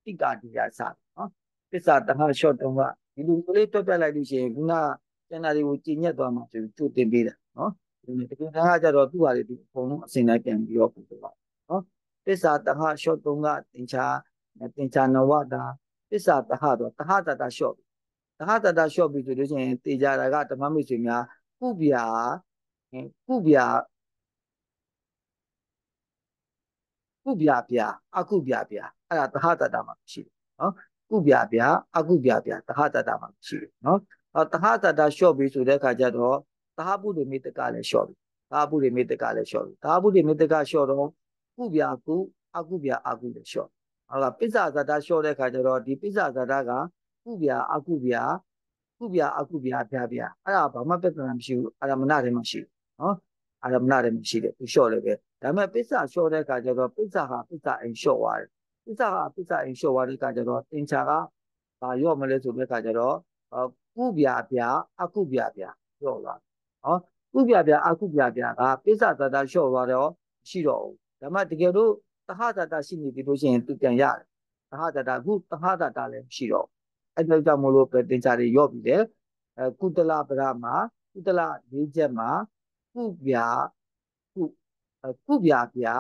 တိကာတိယစနော်ပစ္စာတဟရှော့တုံးကဒီလိုကလေးတွက်ပြလိုက်လို့ရှိရင်ခုနကျန်တာတွေကိုကြည်ညက်သွားမှာဆိုကြိုတင်ပေးတာနော်ဒီတကယ်တမ်းကကြတော့သူ့ဟာတွေဒီအကုန်လုံးအစင်တိုင်းပြန်ပြီးတော့ပို့ပါနော်ပစ္စာတဟရှော့တုံးကတင်ချာနဝတာပစ္စာတဟတော့တဟတတရှော့တဟတတရှော့ပြီဆိုလို့ရှိရင်တေကြတာကဓမ္မမိတ်ဆွေများကုဗျာကုဗျာကုဗျာဗျာအကုဗျာဗျာအဲ့ဒါတဟတတမှာရှိတယ်နော်ကုဗျာဗျာအကုဗျာဗျာတဟတတမှာရှိတယ်နော်တဟတတရှော့ပြီဆိုတဲ့အခါကျတော့တဟပုရိမိတကလည်းရှော့ပြီတဟပုရိမိတကလည်းရှော့ပြီတဟပုရိမိတကရှော့တော့ကုဗျာကုအကုဗျာအကုလည်းရှော့ဟုတ်လားပစ္စာဇာတရှော့တဲ့အခါကျတော့ဒီပစ္စာဇာတကကုဗျာအကုဗျာကုဗျာအကုဗျာဗျာဗျာအဲ့ဒါဘာမှပြဿနာမရှိဘူးအာရမဏတွေမှာရှိနော်အာရမဏတွေမှာရှိတယ်သူရှော့တယ်ပဲဒါပေမဲ့ပစ္စာလျှော့တဲ့အခါကျတော့ပစ္စာဟာပစ္စာအိမ်လျှော့သွားတယ်ပစ္စာဟာပစ္စာအိမ်လျှော့သွားတဲ့အခါကျတော့သင်္ချာကဘာရော့မလဲဆိုတဲ့အခါကျတော့ကုဗျာဗျာအကုဗျာဗျာလျှော့သွားနော်ကုဗျာဗျာအကုဗျာဗျာကပစ္စာသတ္တလျှော့သွားတော့ရှိတော့ဘူးဒါမှတကယ်လို့သဟသတ္တရှိနေပြီလို့ရှိရင်သူပြန်ရတယ်သဟသတ္တအခုသဟသတ္တလည်းရှိတော့အဲ့ဒါကြောင့်မို့လို့ပဲသင်္ချာတွေရော့ပြီလေကုတလပရမှာကုတလ၄ချက်မှာကုဗျာကုဗျာဗျာ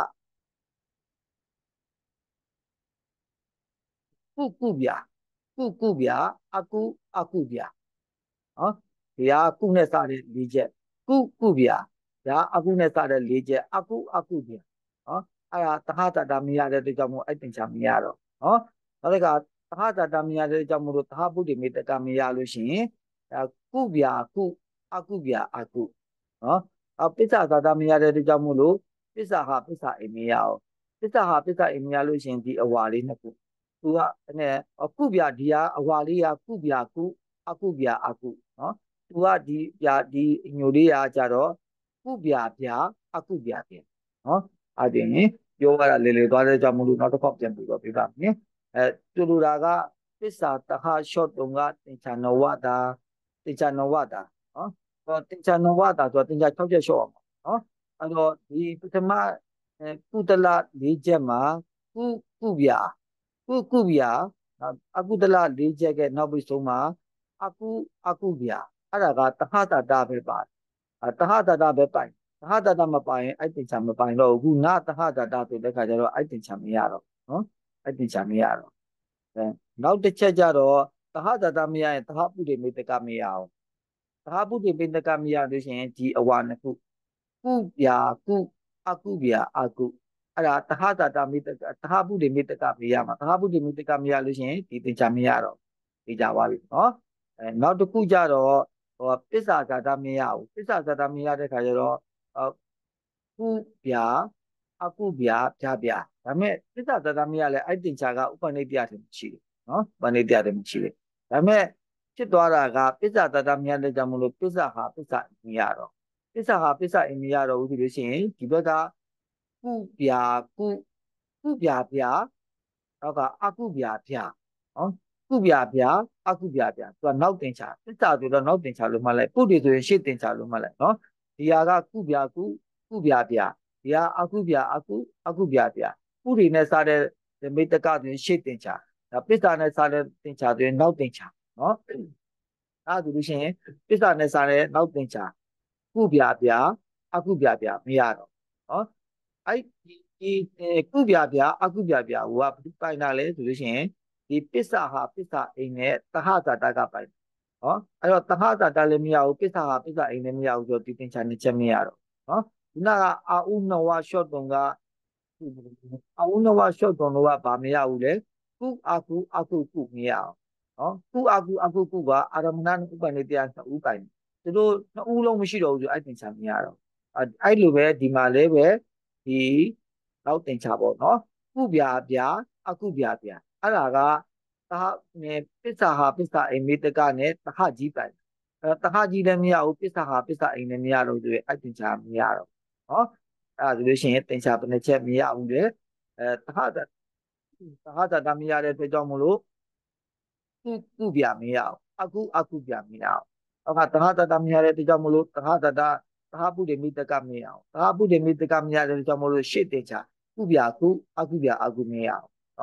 ကုဗျာကုဗျာအကုဗျာနော်ဒီဟာကုနဲ့စတဲ့၄ချက်ကုဗျာဒါအကုနဲ့စတဲ့၄ချက်အကုဗျာနော်အဲ့ဒါသဟတတမရတဲ့အတွက်ကြောင့်မို့အဲ့တင်ချာမရတော့နော်နောက်တစ်ခါသဟတတမရတဲ့အတွက်ကြောင့်မို့လို့သဟပုဒ္ဓိမေတ္တကမရလို့ရှိရင်ကုဗျာအကုဗျာအကုနော်ပစ္စာသာတမရတဲ့အတွက်ကြောင့်မို့လို့ပစ္စာဟာပစ္စာအိမ်မရအောင်ပစ္စာဟာပစ္စာအိမ်မရလို့ရှိရင်ဒီအဝါလေးနှစ်ခုသူကကုဗျာဒီဟာအဝါလေးကကုဗျာအကုဗျာအကုနော်သူကဒီညိုလေးကကြတော့ကုဗျာဗျာအကုဗျာဗျာနော်အဲ့ဒီပြောရတာလေသွားတဲ့ကြောင့်မလို့နောက်တစ်ခေါက်ပြန်ပြီးတော့ပြပါမယ်တူလူတာကပစ္စာတဟရှော့တုံကတင်ချာနဝတာတင်ချာနဝတာနော်တင်ချာနဝတာဆိုတော့တင်ချာ6ချက်ရှော့အောင်နော်အဲ့တော့ဒီပထမကုတလ၄ချက်မှာကုဗျာကုဗျာအကုတလ၄ချက်ကနောက်ပြီးဆုံးမှာအကုဗျာအဲ့ဒါကတဟတတပဲပါတယ်တဟတတပဲပိုင်တဟတတမပိုင်ရင်အဲ့တင်ချာမပိုင်တော့ဘူးခုနတဟတတဆိုတဲ့ခါကျတော့အဲ့တင်ချာမရတော့နော်အဲ့တင်ချာမရတော့နောက်တစ်ချက်ကျတော့တဟတတမရရင်တဟပုရိမေတ္တကမရအောင်တဟပုရိမေတ္တကမရလို့ရှိရင်ဒီအဝါနှစ်ခုကုဗျာအကုဗျာအကုအဲ့ဒါတဟတတမေတ္တကတဟပုရိမေတ္တကမရမှာတဟပုရိမေတ္တကမရလို့ရှိရင်ဒီတင်ချာမရတော့သိကြပါပြီနော်နောက်တစ်ခုကျတော့ပစ္စာဇာတမရဘူးပစ္စာဇာတမရတဲ့ခါကျတော့ကုဗျာအကုဗျာဗျာဒါမဲ့ပစ္စာဇာတမရလဲအဲ့တင်ချာကဥပနိတ္တယတယ်မရှိဘူးနော်ဥပနိတ္တယတယ်မရှိဘူးဒါမဲ့ဖြစ်သွားတာကပစ္စာဇာတမရတဲ့ကြောင့်မလို့ပစ္စာဟာပစ္စာမရတော့ပစ္စာဟာပစ္စာအိမ်မရတော့ဘူးဒီလို့ရှိရင်ဒီဘက်ကကုဗျာကုဗျာဗျာနောက်ကအကုဗျာဗျာနော်ကုဗျာဗျာအကုဗျာဗျာသူကနောက်တင်ချာပစ္စာဆိုတော့နောက်တင်ချာလို့မှတ်လိုက်ပုဒ်တွေဆိုရင်ရှေ့တင်ချာလို့မှတ်လိုက်နော်ဒီဟာကကုဗျာကုဗျာဗျာဒီဟာအကုဗျာအကုဗျာဗျာပုဒ်တွေနဲ့စားတဲ့မေတ္တကဆိုရင်ရှေ့တင်ချာဒါပစ္စာနဲ့စားတဲ့တင်ချာဆိုရင်နောက်တင်ချာနော်အဲ့ဒါဆိုလို့ရှိရင်ပစ္စာနဲ့စားတဲ့နောက်တင်ချာကုဗျာဗျာအကုဗျာဗျာမရတော့နော်အဲ့ဒီကုဗျာဗျာအကုဗျာဗျာဟိုကပိုင်တာလဲဆိုလို့ရှိရင်ဒီပစ္စာဟာပစ္စာအိမ်နဲ့တဟဇာတကပိုင်နော်အဲ့တော့တဟဇာတလည်းမရဘူးပစ္စာဟာပစ္စာအိမ်လည်းမရဘူးဆိုတော့ဒီသင်္ချာနှစ်ချက်မရတော့နော်ခုနကအာဥနဝရှော့တုံကအာဥနဝရှော့တုံတော့ကဘာမရဘူးလေကုအကုမရအောင်နော်ကုအကုကအာရမဏဥပနိတယနှစ်ဦးပိုင်သူတို့နှစ်ဦးလုံးမရှိတော့ဘူးဆိုအဲ့သင်္ချာမရတော့အဲ့လိုပဲဒီမှာလည်းပဲဒီနောက်တင်ချပေါ့နော်ကုဗျာဗျာအကုဗျာဗျာအဲ့ဒါကသဟပစ္စာဟာပစ္စာအိမ်မေတ္တကနဲ့သဟကြီးပိုင်သဟကြီးလည်းမရဘူးပစ္စာဟာပစ္စာအိမ်လည်းမရတော့ဆိုရင်အဲ့တင်ချာမရတော့နော်အဲ့ဒါဆိုလို့ရှိရင်တင်ချာဘယ်နှချက်မရဘူးလေသဟတမရတဲ့အတွက်ကြောင့်မလို့ကုဗျာမရအောင်အကုဗျာမရအောင်အခါသဟတမရတဲ့အတွက်ကြောင့်မလို့သဟပုရိမိတ္တကမရအောင်သဟပုရိမိတ္တကမရတဲ့အတွက်ကြောင့်မလို့ရှေ့တင်ချာကုဗျာအကုဗျာမရအောင်နော်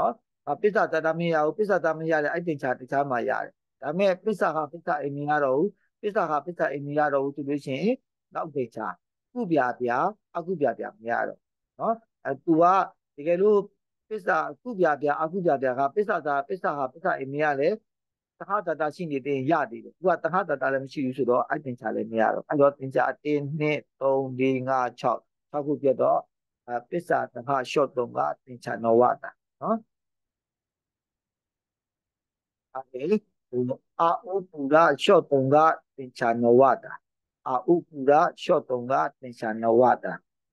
ပစ္စာတတမရဘူးပစ္စာတမရတယ်အဲ့တင်ချာတခြားမှာရတယ်ဒါပေမဲ့ပစ္စာဟာပစ္စာအိမ်မရတော့ဘူးပစ္စာဟာပစ္စာအိမ်မရတော့ဘူးဆိုလို့ရှိရင်နောက်တင်ချာကုပြပြအခုပြပြမရတော့နော်သူကတကယ်လို့ပစ္စာကုပြပြအခုပြပြကပစ္စာဟာပစ္စာအိမ်မရလဲတခါတတရှိနေတဲ့ရသေးတယ်သူကတခါတတလည်းမရှိဘူးဆိုတော့အဲ့တင်ချာလည်းမရတော့အဲ့တော့တင်ချာ1 2 3 4 5 6ခုပြတော့ပစ္စာတခါ short တုံးကတင်ချာနောဝတာနော်အဲ့အာဥပူရရှော့တုံကတင်ချာနဝတာအာဥပူရရှော့တုံကတင်ချာနဝတာ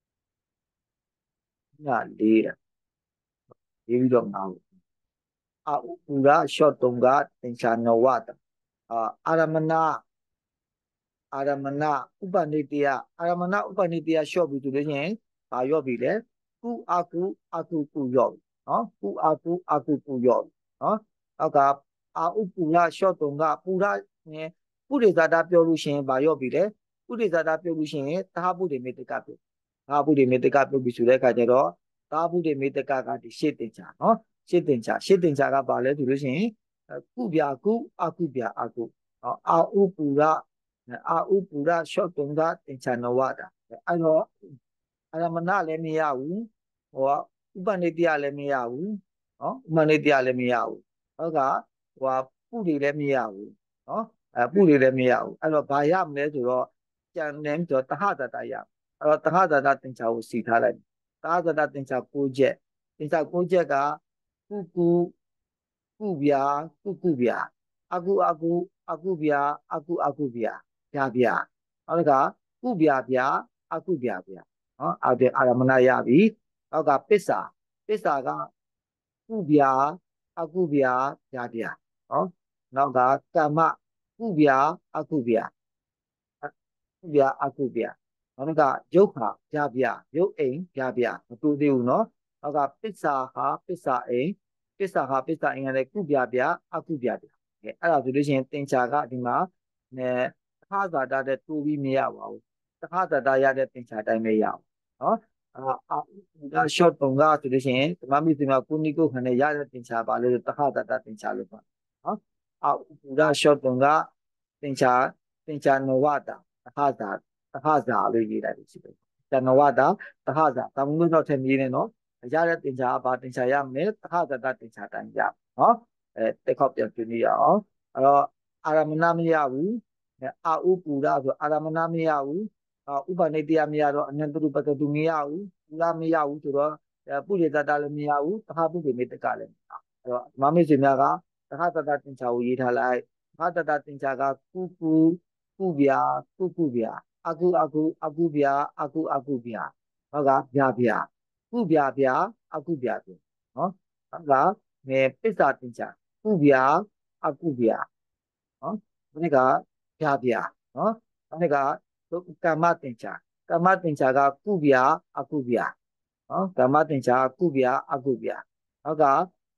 ညာလေးတာလေးပြီးတော့ငါ့ကိုအာဥပူရရှော့တုံကတင်ချာနဝတာအာရမဏအာရမဏဥပနိတယအာရမဏဥပနိတယရှော့ပြီဆိုလို့ရှိရင်ဘာရော့ပြီလဲကုအာကုအာကုကုရော့ပြီနော်ကုအာကုအာကုကုရော့ပြီနော်နောက်ကအာဥပူရရှော့တုံကပူရနဲ့ပုရိသတာပြောလို့ရှိရင်ဘာရော့ပြီလဲပုရိသတာပြောလို့ရှိရင်သာပုရိမေတ္တကပြောသာပုရိမေတ္တကပြောပြီဆိုတဲ့အခါကျတော့သာပုရိမေတ္တကကဒီရှေ့တင်ချာနော်ရှေ့တင်ချာကဘာလဲဆိုလို့ရှိရင်ကုပြကုအာကုပြအာကုအာဥပူရအာဥပူရရှော့တုံကတင်ချာနဝတာအဲ့တော့အာရမဏလည်းမရဘူးဟိုကဥပနိတ္တယလည်းမရဘူးနော်ဥပနိတ္တယလည်းမရဘူးဟုတ်ကဟိုပုတွေလည်းမရဘူးနော်ပုတွေလည်းမရဘူးအဲ့တော့ဘာရမလဲဆိုတော့ကြံနေဆိုတော့တဟတတရအဲ့တော့တဟတတတင်ချာကိုစီထားလိုက်တဟတတတင်ချာ6ချက်တင်ချာ6ချက်ကကုကုကုဗျာကုဗျာအခုဗျာအခုဗျာဗျာဗျာနောက်ကကုဗျာဗျာအခုဗျာဗျာနော်အာရမဏရပြီနောက်ကပစ္စာကကုဗျာအခုဗျာဗျာဗျာနော်နောက်ကကမ္မကုဗျာအခုဗျာကုဗျာအခုဗျာနောက်ကယုတ်ခါဗျာဗျာယုတ်အိမ်ဗျာဗျာမတူသေးဘူးနော်နောက်ကပစ္စာဟာပစ္စာအိမ်ပစ္စာအိမ်ကလည်းကုဗျာဗျာအခုဗျာဗျာအဲ့ဒါဆိုလို့ရှိရင်သင်္ချာကဒီမှာတခါသာတာတဲ့တူပြီးမရပါဘူးတခါသာတာရတဲ့သင်္ချာတိုင်းပဲရအောင်နော်ဒါ short တုံကဆိုလို့ရှိရင်ဓမ္မမိတ်ဆွေများကိုနိကုခဏနဲ့ရတဲ့သင်္ချာပါလို့တခါသာတာသင်္ချာလို့ပါနော်ဒါ short တုံကသင်္ချာနဝတာတခါသာလို့ရေးလိုက်လို့ရှိတယ်တနဝတာတခါသာဒါမှမဟုတ်တော့ထည့်မြည်နေနော်ရတဲ့သင်္ချာဘာသင်္ချာရမလဲတခါသာတာသင်္ချာတိုင်းရနော်တက်ခေါက်ပြန်ပြနေရအောင်အဲ့တော့အာရမဏမရဘူးအာဥပူရဆိုအာရမဏမရဘူးဥပနိတ္တယမရတော့အနန္တရုပတတုမရဘူးပူရမရဘူးဆိုတော့ပုရိသတလည်းမရဘူးတခါပုရိမေတ္တကလည်းမရအဲ့တော့မမေ့စီများကတခါတတသင်္ချာကိုရေးထားလိုက်တခါတတသင်္ချာကကုဗျာကုဗျာအခုဗျာအခုဗျာဟုတ်ကဗျာဗျာကုဗျာဗျာအခုဗျာဗျာနော်ဟုတ်ကပစ္စာသင်္ချာကုဗျာအခုဗျာနော်ဒီကဗျာဗျာနော်ဒီကကမ္မသင်္ချာကကုဗျာအခုဗျာနော်ကမ္မသင်္ချာကုဗျာအခုဗျာနောက်က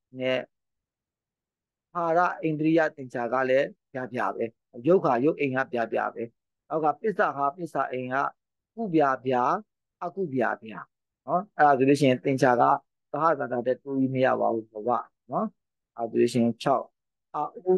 ဟာရအိန္ဒြိယသင်္ချာကလည်းဗျာဗျာပဲယုတ်ခါယုတ်အိမ်ကဗျာဗျာပဲနောက်ကပစ္စာဟာပစ္စာအိမ်ကကုဗျာဗျာအခုဗျာဗျာနော်အဲ့ဒါဆိုလို့ရှိရင်သင်္ချာကသဟဇာတာတဲ့တူကြီးမရပါဘူးဘဝနော်အဲ့ဒါဆိုလို့ရှိရင်6အာဥ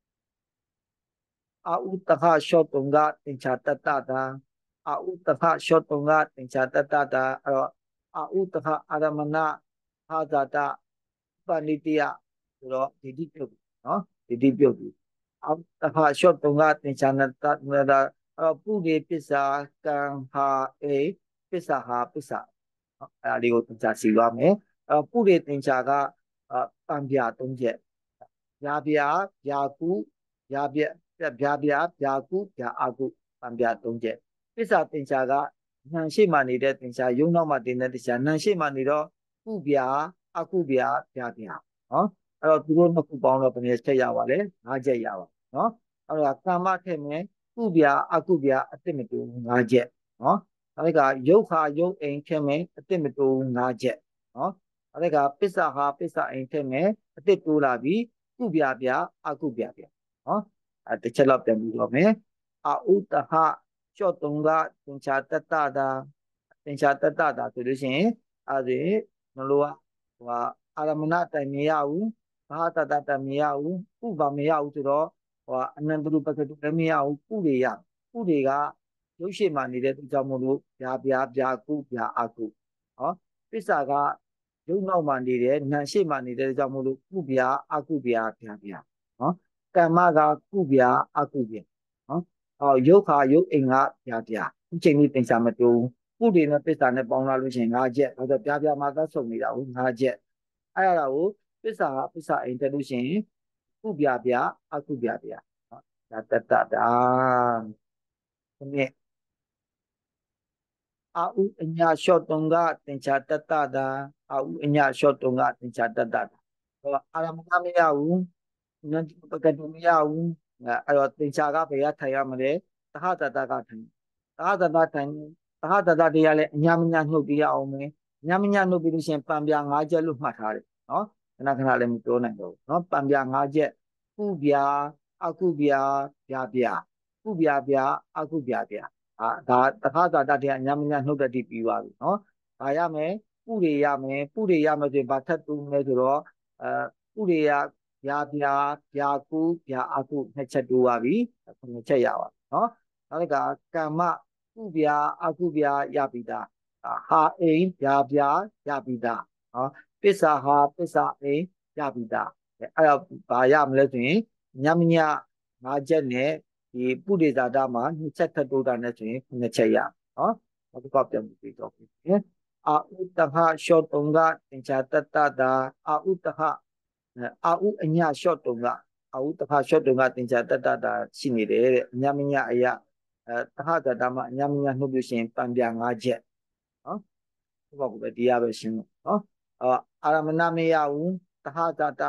တခရှော့တုံကသင်္ချာတတတာအာဥတခရှော့တုံကသင်္ချာတတတာအဲ့တော့အာဥတခအာရမဏဟာဇာတပဏိတယဆိုတော့ဒီတိပြုတ်နော်ဒီတိပြုတ်ပြီအာတခရှော့တုံကသင်္ချာနတအဲ့တော့ပုရိပစ္စာကံဟာအေပစ္စာဟာပစ္စာအဲ့ဒါလေးကိုသင်္ချာစီသွားမယ်ပုရိသင်္ချာကပံပြ3ချက်ဗျာဗျာဗျာကုဗျာဗျာကုဗျာအာကုပံပြ3ချက်ပစ္စာသင်္ချာကနှံရှိမှနေတဲ့သင်္ချာယုံနောက်မှတင်တဲ့သင်္ချာနှံရှိမှနေတော့ကုဗျာအာကုဗျာဗျာနော်အဲ့တော့သူတို့နှစ်ခုပေါင်းတော့ဘယ်နည်းချက်ရပါလဲ5ချက်ရပါနော်အဲ့တော့ကာမထည့်မယ်ကုဗျာအာကုဗျာအတိမတူ5ချက်နော်အဲ့ဒါကယုတ်ခါယုတ်အိမ်ထည့်မယ်အတိမတူ5ချက်နော်အဲ့ဒါကပစ္စာဟာပစ္စာအိမ်ထည့်မယ်အတိတိုးလာပြီကုဗျာဗျာအာကုဗျာနော်တစ်ချက်လောက်ပြန်ပြီးတော့မယ်အာဥတဟရှော့တုံကသင်္ချာတတတာဆိုလို့ရှိရင်အဲ့ဒီမလို့ကအာရမဏတိုင်မရဘူးသဟတတတမရဘူးဥပါမရဘူးဆိုတော့ဟိုအနန္တရုပကတုလည်းမရဘူးကုတွေကရုပ်ရှိမှနေတဲ့သူကြောင့်မို့လို့ဗျာကုဗျာအကုဟောပစ္စာကရုပ်နောက်မှနေတယ်နာရှိမှနေတဲ့ကြောင့်မို့လို့ကုဗျာအကုဗျာဟောကမ္မကကုဗျာအကုဗျာဟောယုတ်ခါယုတ်အိမ်ကဗျာအခုချိန်ကြီးသင်္ချာမတူကုတွေနဲ့ပစ္စာနဲ့ပေါင်းလာလို့ရှိရင်၅ချက်ဒါဆိုဗျာမှာသတ်ဆုံနေတာဟုတ်၅ချက်အဲ့ဒါကိုပစ္စာအိမ်တက်လို့ရှိရင်ကုဗျာအကုဗျာဟောဒါတတတာဒီနေ့အာဥအညာလျှော့တုံကသင်္ချာတတတာအာဥအညာလျှော့တုံကသင်္ချာတတတာဟောအာရမဏမရဘူးနန္တိပကတုမရဘူးအဲ့တော့သင်္ချာကဘယ်ကထိုင်ရမလဲသဟတတကထိုင်သဟတတထိုင်သဟတတတရားလည်းအညာမညာနှုတ်ပြရအောင်မယ်အညာမညာနှုတ်ပြီးလို့ရှိရင်ပံပြ၅ချက်လို့မှတ်ထားတယ်နော်ခဏလည်းမပြောနိုင်တော့ဘူးနော်ပံပြ၅ချက်ကုဗျာအကုဗျာဗျာကုဗျာအကုဗျာဒါတခါသာတတရားအညာမညာနှုတ်တတိပြီးသွားပြီနော်ဒါရမယ်ပုရိရမယ်ဆိုရင်ဘာထပ်တူလဲဆိုတော့ပုရိယဗျာကုဗျာအကုနှစ်ချက်တူပါပြီနှစ်ချက်ရပါနော်နောက်ကကမ္မကုဗျာအကုဗျာရပြီသားဟာအိမ်ဗျာရပြီသားနော်ပစ္စာပစ္စာအိမ်ရပြီသားအဲ့တော့ဘာရမလဲဆိုရင်ညမည၅ချက်နဲ့ဒီပုရိသတာမှာနှစ်ချက်ထပ်တိုးတာနဲ့ဆိုရင်နှစ်ချက်ရနော်နောက်တစ်ခါပြန်ပြီးတော့ပြီအာဥတဟရှောတုံကသင်္ချာတတတာအာဥတဟအာဥအညရှော့တုံကအာဥတဟရှော့တုံကသင်္ချာတတတာရှိနေတယ်တဲ့အညမညအယတဟတတာမှာအညမညနှုတ်လို့ရှိရင်ပံပြ၅ချက်နော်ဘုရားကပဲတရားပဲရှင်းလို့နော်အာရမဏမရဘူးတဟတတ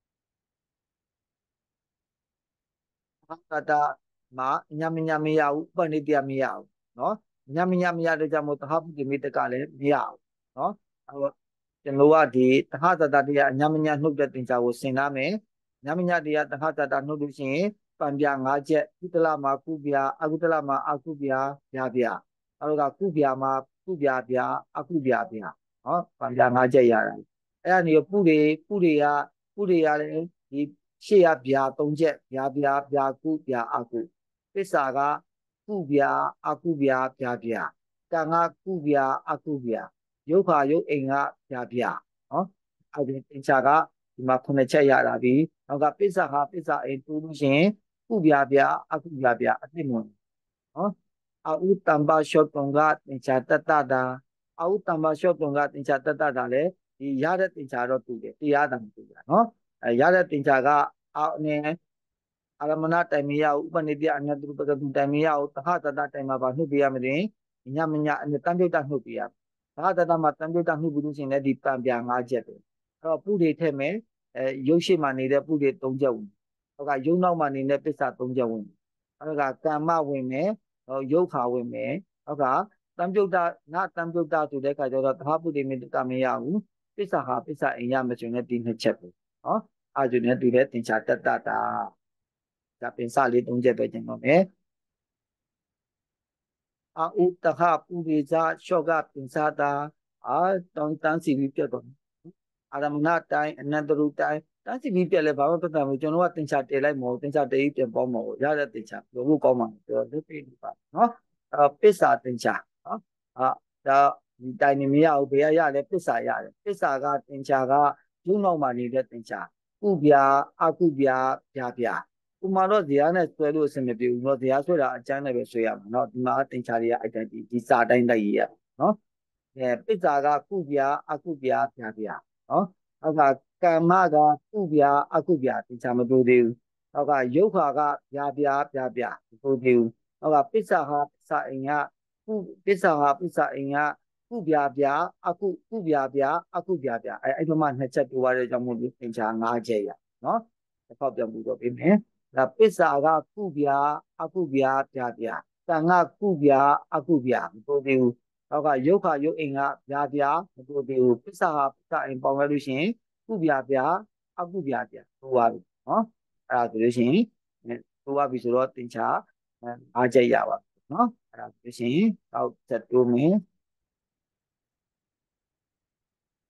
တမှာညမညမရဘူးဥပနိတ္တမရဘူးနော်ညမညမရတဲ့ကြောင့်မို့သဟပုတိမိတကလည်းမရဘူးနော်ကျွန်တော်ကဒီသဟတတတရားညမညနှုတ်တဲ့သင်္ချာကိုဆင်ထားမယ်ညမညတရားသဟတတနှုတ်လို့ရှိရင်ပံပြ၅ချက်ကုသလမှာကုဗျာအကုသလမှာအကုဗျာဗျာနောက်ကကုဗျာမှာကုဗျာအကုဗျာနော်ပံပြ၅ချက်ရတာအဲ့ဒါနေပုတွေကလည်းဒီရှေ့ကဗျာ၃ချက်ဗျာကုဗျာအကုပစ္စာကကုဗျာအကုဗျာကံကကုဗျာအကုဗျာယုတ်ခါယုတ်အိမ်ကဗျာနော်အဲ့ဒီသင်္ချာကဒီမှာ9ချက်ရတာပြီနောက်ကပစ္စာအိမ်တူလို့ရှိရင်ကုဗျာအကုဗျာအသိမွန်နော်အာဥတံပါရှောတုံကသင်္ချာတတတာအာဥတံပါရှောတုံကသင်္ချာတတတာလေဒီရတဲ့သင်္ချာတော့တူတယ်တရားတံတူတာနော်ရတဲ့သင်္ချာကအာရမဏတိုင်မရဘူးဥပနိတ္တအနတ္တပကတုတိုင်မရဘူးသဟတတတိုင်မှာပါနှုတ်ပြရမယ်ရင်ညမညတန်ပြုတ်တနှုတ်ပြရသဟတတမှာတန်ပြုတ်တနှုတ်ပြီးလို့ရှိရင်လည်းဒီပံပြ၅ချက်ပဲအဲ့တော့ပုတွေထည့်မယ်ရုပ်ရှိမှနေတဲ့ပုတွေ၃ချက်ဝင်ဟုတ်ကရုပ်နောက်မှနေတဲ့ပစ္စာ၃ချက်ဝင်အဲ့ဒါကကမ္မဝင်မယ်ရုပ်ခါဝင်မယ်ဟုတ်ကတန်ပြုတ်တဆိုတဲ့အခါကျတော့သဟပုတိမေတ္တမရဘူးပစ္စာအိမ်ရမယ်ဆိုရင်လည်းဒီနှစ်ချက်ပဲနော်အာဇုနဲ့တူတဲ့သင်္ချာတတတာဒါပင်စလေး၃ချက်ပဲကျင်တော့မယ်အာဥတဟပုရိဇရှောကပင်စတာတောင်းတန်းစီပြီးပြတ်တော့အာရမဏတိုင်းအနန္တရုတိုင်းတန်းစီပြီးပြတ်လဲဘာမှပတ်သက်ဘူးကျွန်တော်ကသင်္ချာတည်လိုက်မဟုတ်သင်္ချာတည်ပြီးပြန်ပေါင်းမဟုတ်ရတဲ့သင်္ချာဘယ်လိုကောင်းမှာပြောလုပ်ပြီးပါနော်ပစ္စာသင်္ချာနော်ဒါဒီတိုင်းနေမရဘူးဘယ်ရလဲပစ္စာရတယ်ပစ္စာကသင်္ချာကရုံနောက်မှာနေတဲ့သင်္ချာကုဗျာအကုဗျာဗျာဥမာတော့ဇာတ်နဲ့ဆွဲလို့အဆင်မပြေဘူးเนาะဇာတ်ဆွဲတာအကျမ်းနဲ့ပဲဆွဲရမှာเนาะဒီမှာသင်္ချာတွေကအဲ့တိုင်းဒီစာတိုင်းလိုက်ရရเนาะပစ္စာကကုဗျာအကုဗျာဗျာเนาะနောက်ကကမ္မကကုဗျာအကုဗျာသင်္ချာမတူသေးဘူးနောက်ကယုတ်ခါကဗျာမတူသေးဘူးနောက်ကပစ္စာအိမ်ကပစ္စာအိမ်ကကုဗျာအကုဗျာအဲ့ဒီမှာနှစ်ချက်တူရတဲ့ကြောင့်မို့လို့သင်္ချာ၅ချက်ရเนาะတစ်ခေါက်ပြန်ပြီးတော့ပြင်မယ်ဒါပစ္စာကကုဗျာအကုဗျာကံကကုဗျာအကုဗျာမတူသေးဘူးနောက်ကယုတ်ခါယုတ်အိမ်ကဗျာမတူသေးဘူးပစ္စာအိမ်ပေါင်းလိုက်လို့ရှိရင်ကုဗျာအကုဗျာတူပါပြီနော်အဲ့ဒါဆိုလို့ရှိရင်တူပါပြီဆိုတော့သင်္ချာ၅ချက်ရပါပြီနော်အဲ့ဒါဆိုလို့ရှိရင်အောက်ဆက်တိုးမယ်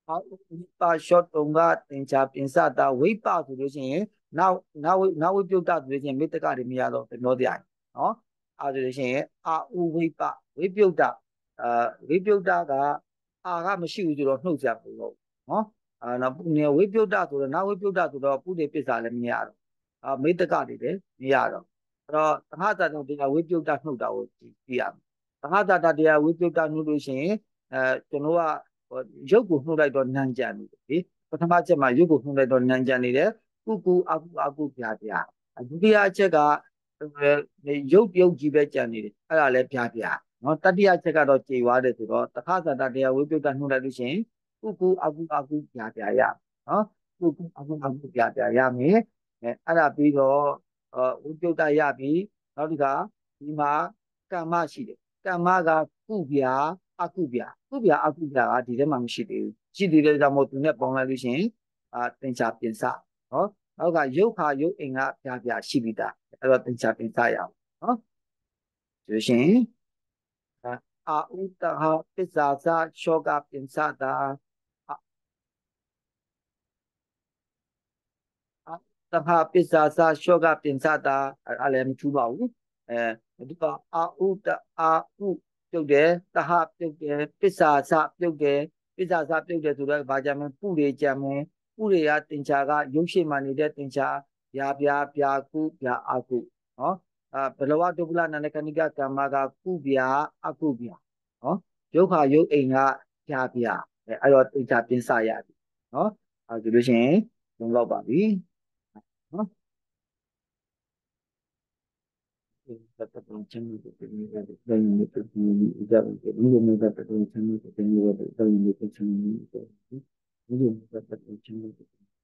ပါရှော့တုံကတင်ချပြင်စတာဝိပဆိုလို့ရှိရင်နောက်ဝိပြုတ်တာဆိုလို့ရှိရင်မေတ္တကတွေမရတော့ပြောတရားနော်အဲဆိုလို့ရှိရင်အာဥဝိပဝိပြုတ်တာဝိပြုတ်တာကအာကမရှိဘူးဆိုတော့နှုတ်ဆက်ဘူးလို့နော်နောက်ဝိပြုတ်တာဆိုတော့နောက်ဝိပြုတ်တာဆိုတော့ပုရိပစ္စာလည်းမရတော့မေတ္တကတွေလည်းမရတော့အဲ့တော့သဟဇာတတရားဝိပြုတ်တာနှုတ်တာကိုကြည့်ရမယ်သဟဇာတတရားဝိပြုတ်တာနှုတ်လို့ရှိရင်ကျွန်တော်ကရုပ်ကိုနှုတ်လိုက်တော့နံကြံနေတယ်လေပထမချက်မှာရုပ်ကိုနှုတ်လိုက်တော့နံကြံနေတယ်ကုကုအကုပြာပြာဒုတိယအချက်ကရုပ်ပြုတ်ကြီးပဲကြံနေတယ်အဲ့ဒါလည်းပြာပြာနော်တတိယချက်ကတော့ကြေွားတယ်ဆိုတော့တခါသတ္တတရားဝိပဿနာနှုတ်လိုက်လို့ရှိရင်ကုကုအကုပြာပြာရနော်ကုကုအကုပြာပြာရမယ်အဲ့ဒါပြီးတော့ဝိပဿနာရပြီနောက်တစ်ခါဒီမှာကမ္မရှိတယ်ကမ္မကကုပြာအကုပြာကုပြာအကုပြာကဒီထဲမှာမရှိသေးဘူးရှိသေးတဲ့ကြောင့်မို့သူနဲ့ပေါင်းလိုက်လို့ရှိရင်သင်္ချာပြင်စနော်နောက်ကရုပ်ခါရုပ်အိမ်ကပြာပြာရှိပြီးသားအဲ့တော့သင်္ချာပြင်စရအောင်နော်ဆိုရှင်အာဥတဟပစ္စာသရှောကပြင်စတာတဟပစ္စာသရှောကပြင်စတာအဲ့လည်းမထူးပါဘူးဒီကအာဥတအာဥပြုတ်တယ်တဟပြုတ်တယ်ပစ္စာသပြုတ်တယ်ပစ္စာသပြုတ်တယ်ဆိုတော့ဗာကြမယ်ပုတွေကြမယ်ပုတွေကတင်ချာကရုပ်ရှိမှနေတဲ့တင်ချာဗျာဗျာဗျာကုဗျာအကုနော်ဘလဝဒုက္ခလနာနကဏိကကမ္မကကုဗျာအကုဗျာနော်ရုပ်ခါရုပ်အိမ်ကဗျာဗျာအဲ့တော့တင်ချာပြင်စရပြီနော်ဆိုလို့ရှိရင်လုံလောက်ပါပြီနော်တတပံချမ်းမြေတဲ့ဒီကဒိုင်းနေတဲ့ဒီအကြောင်းကိုဒီလိုမျိုးတတပံချမ်းမြေတဲ့ဒီလိုပဲဒိုင်းနေတဲ့ချမ်းမြေတဲ့ဒီလိုမျိုးတတပံချမ်းမြေ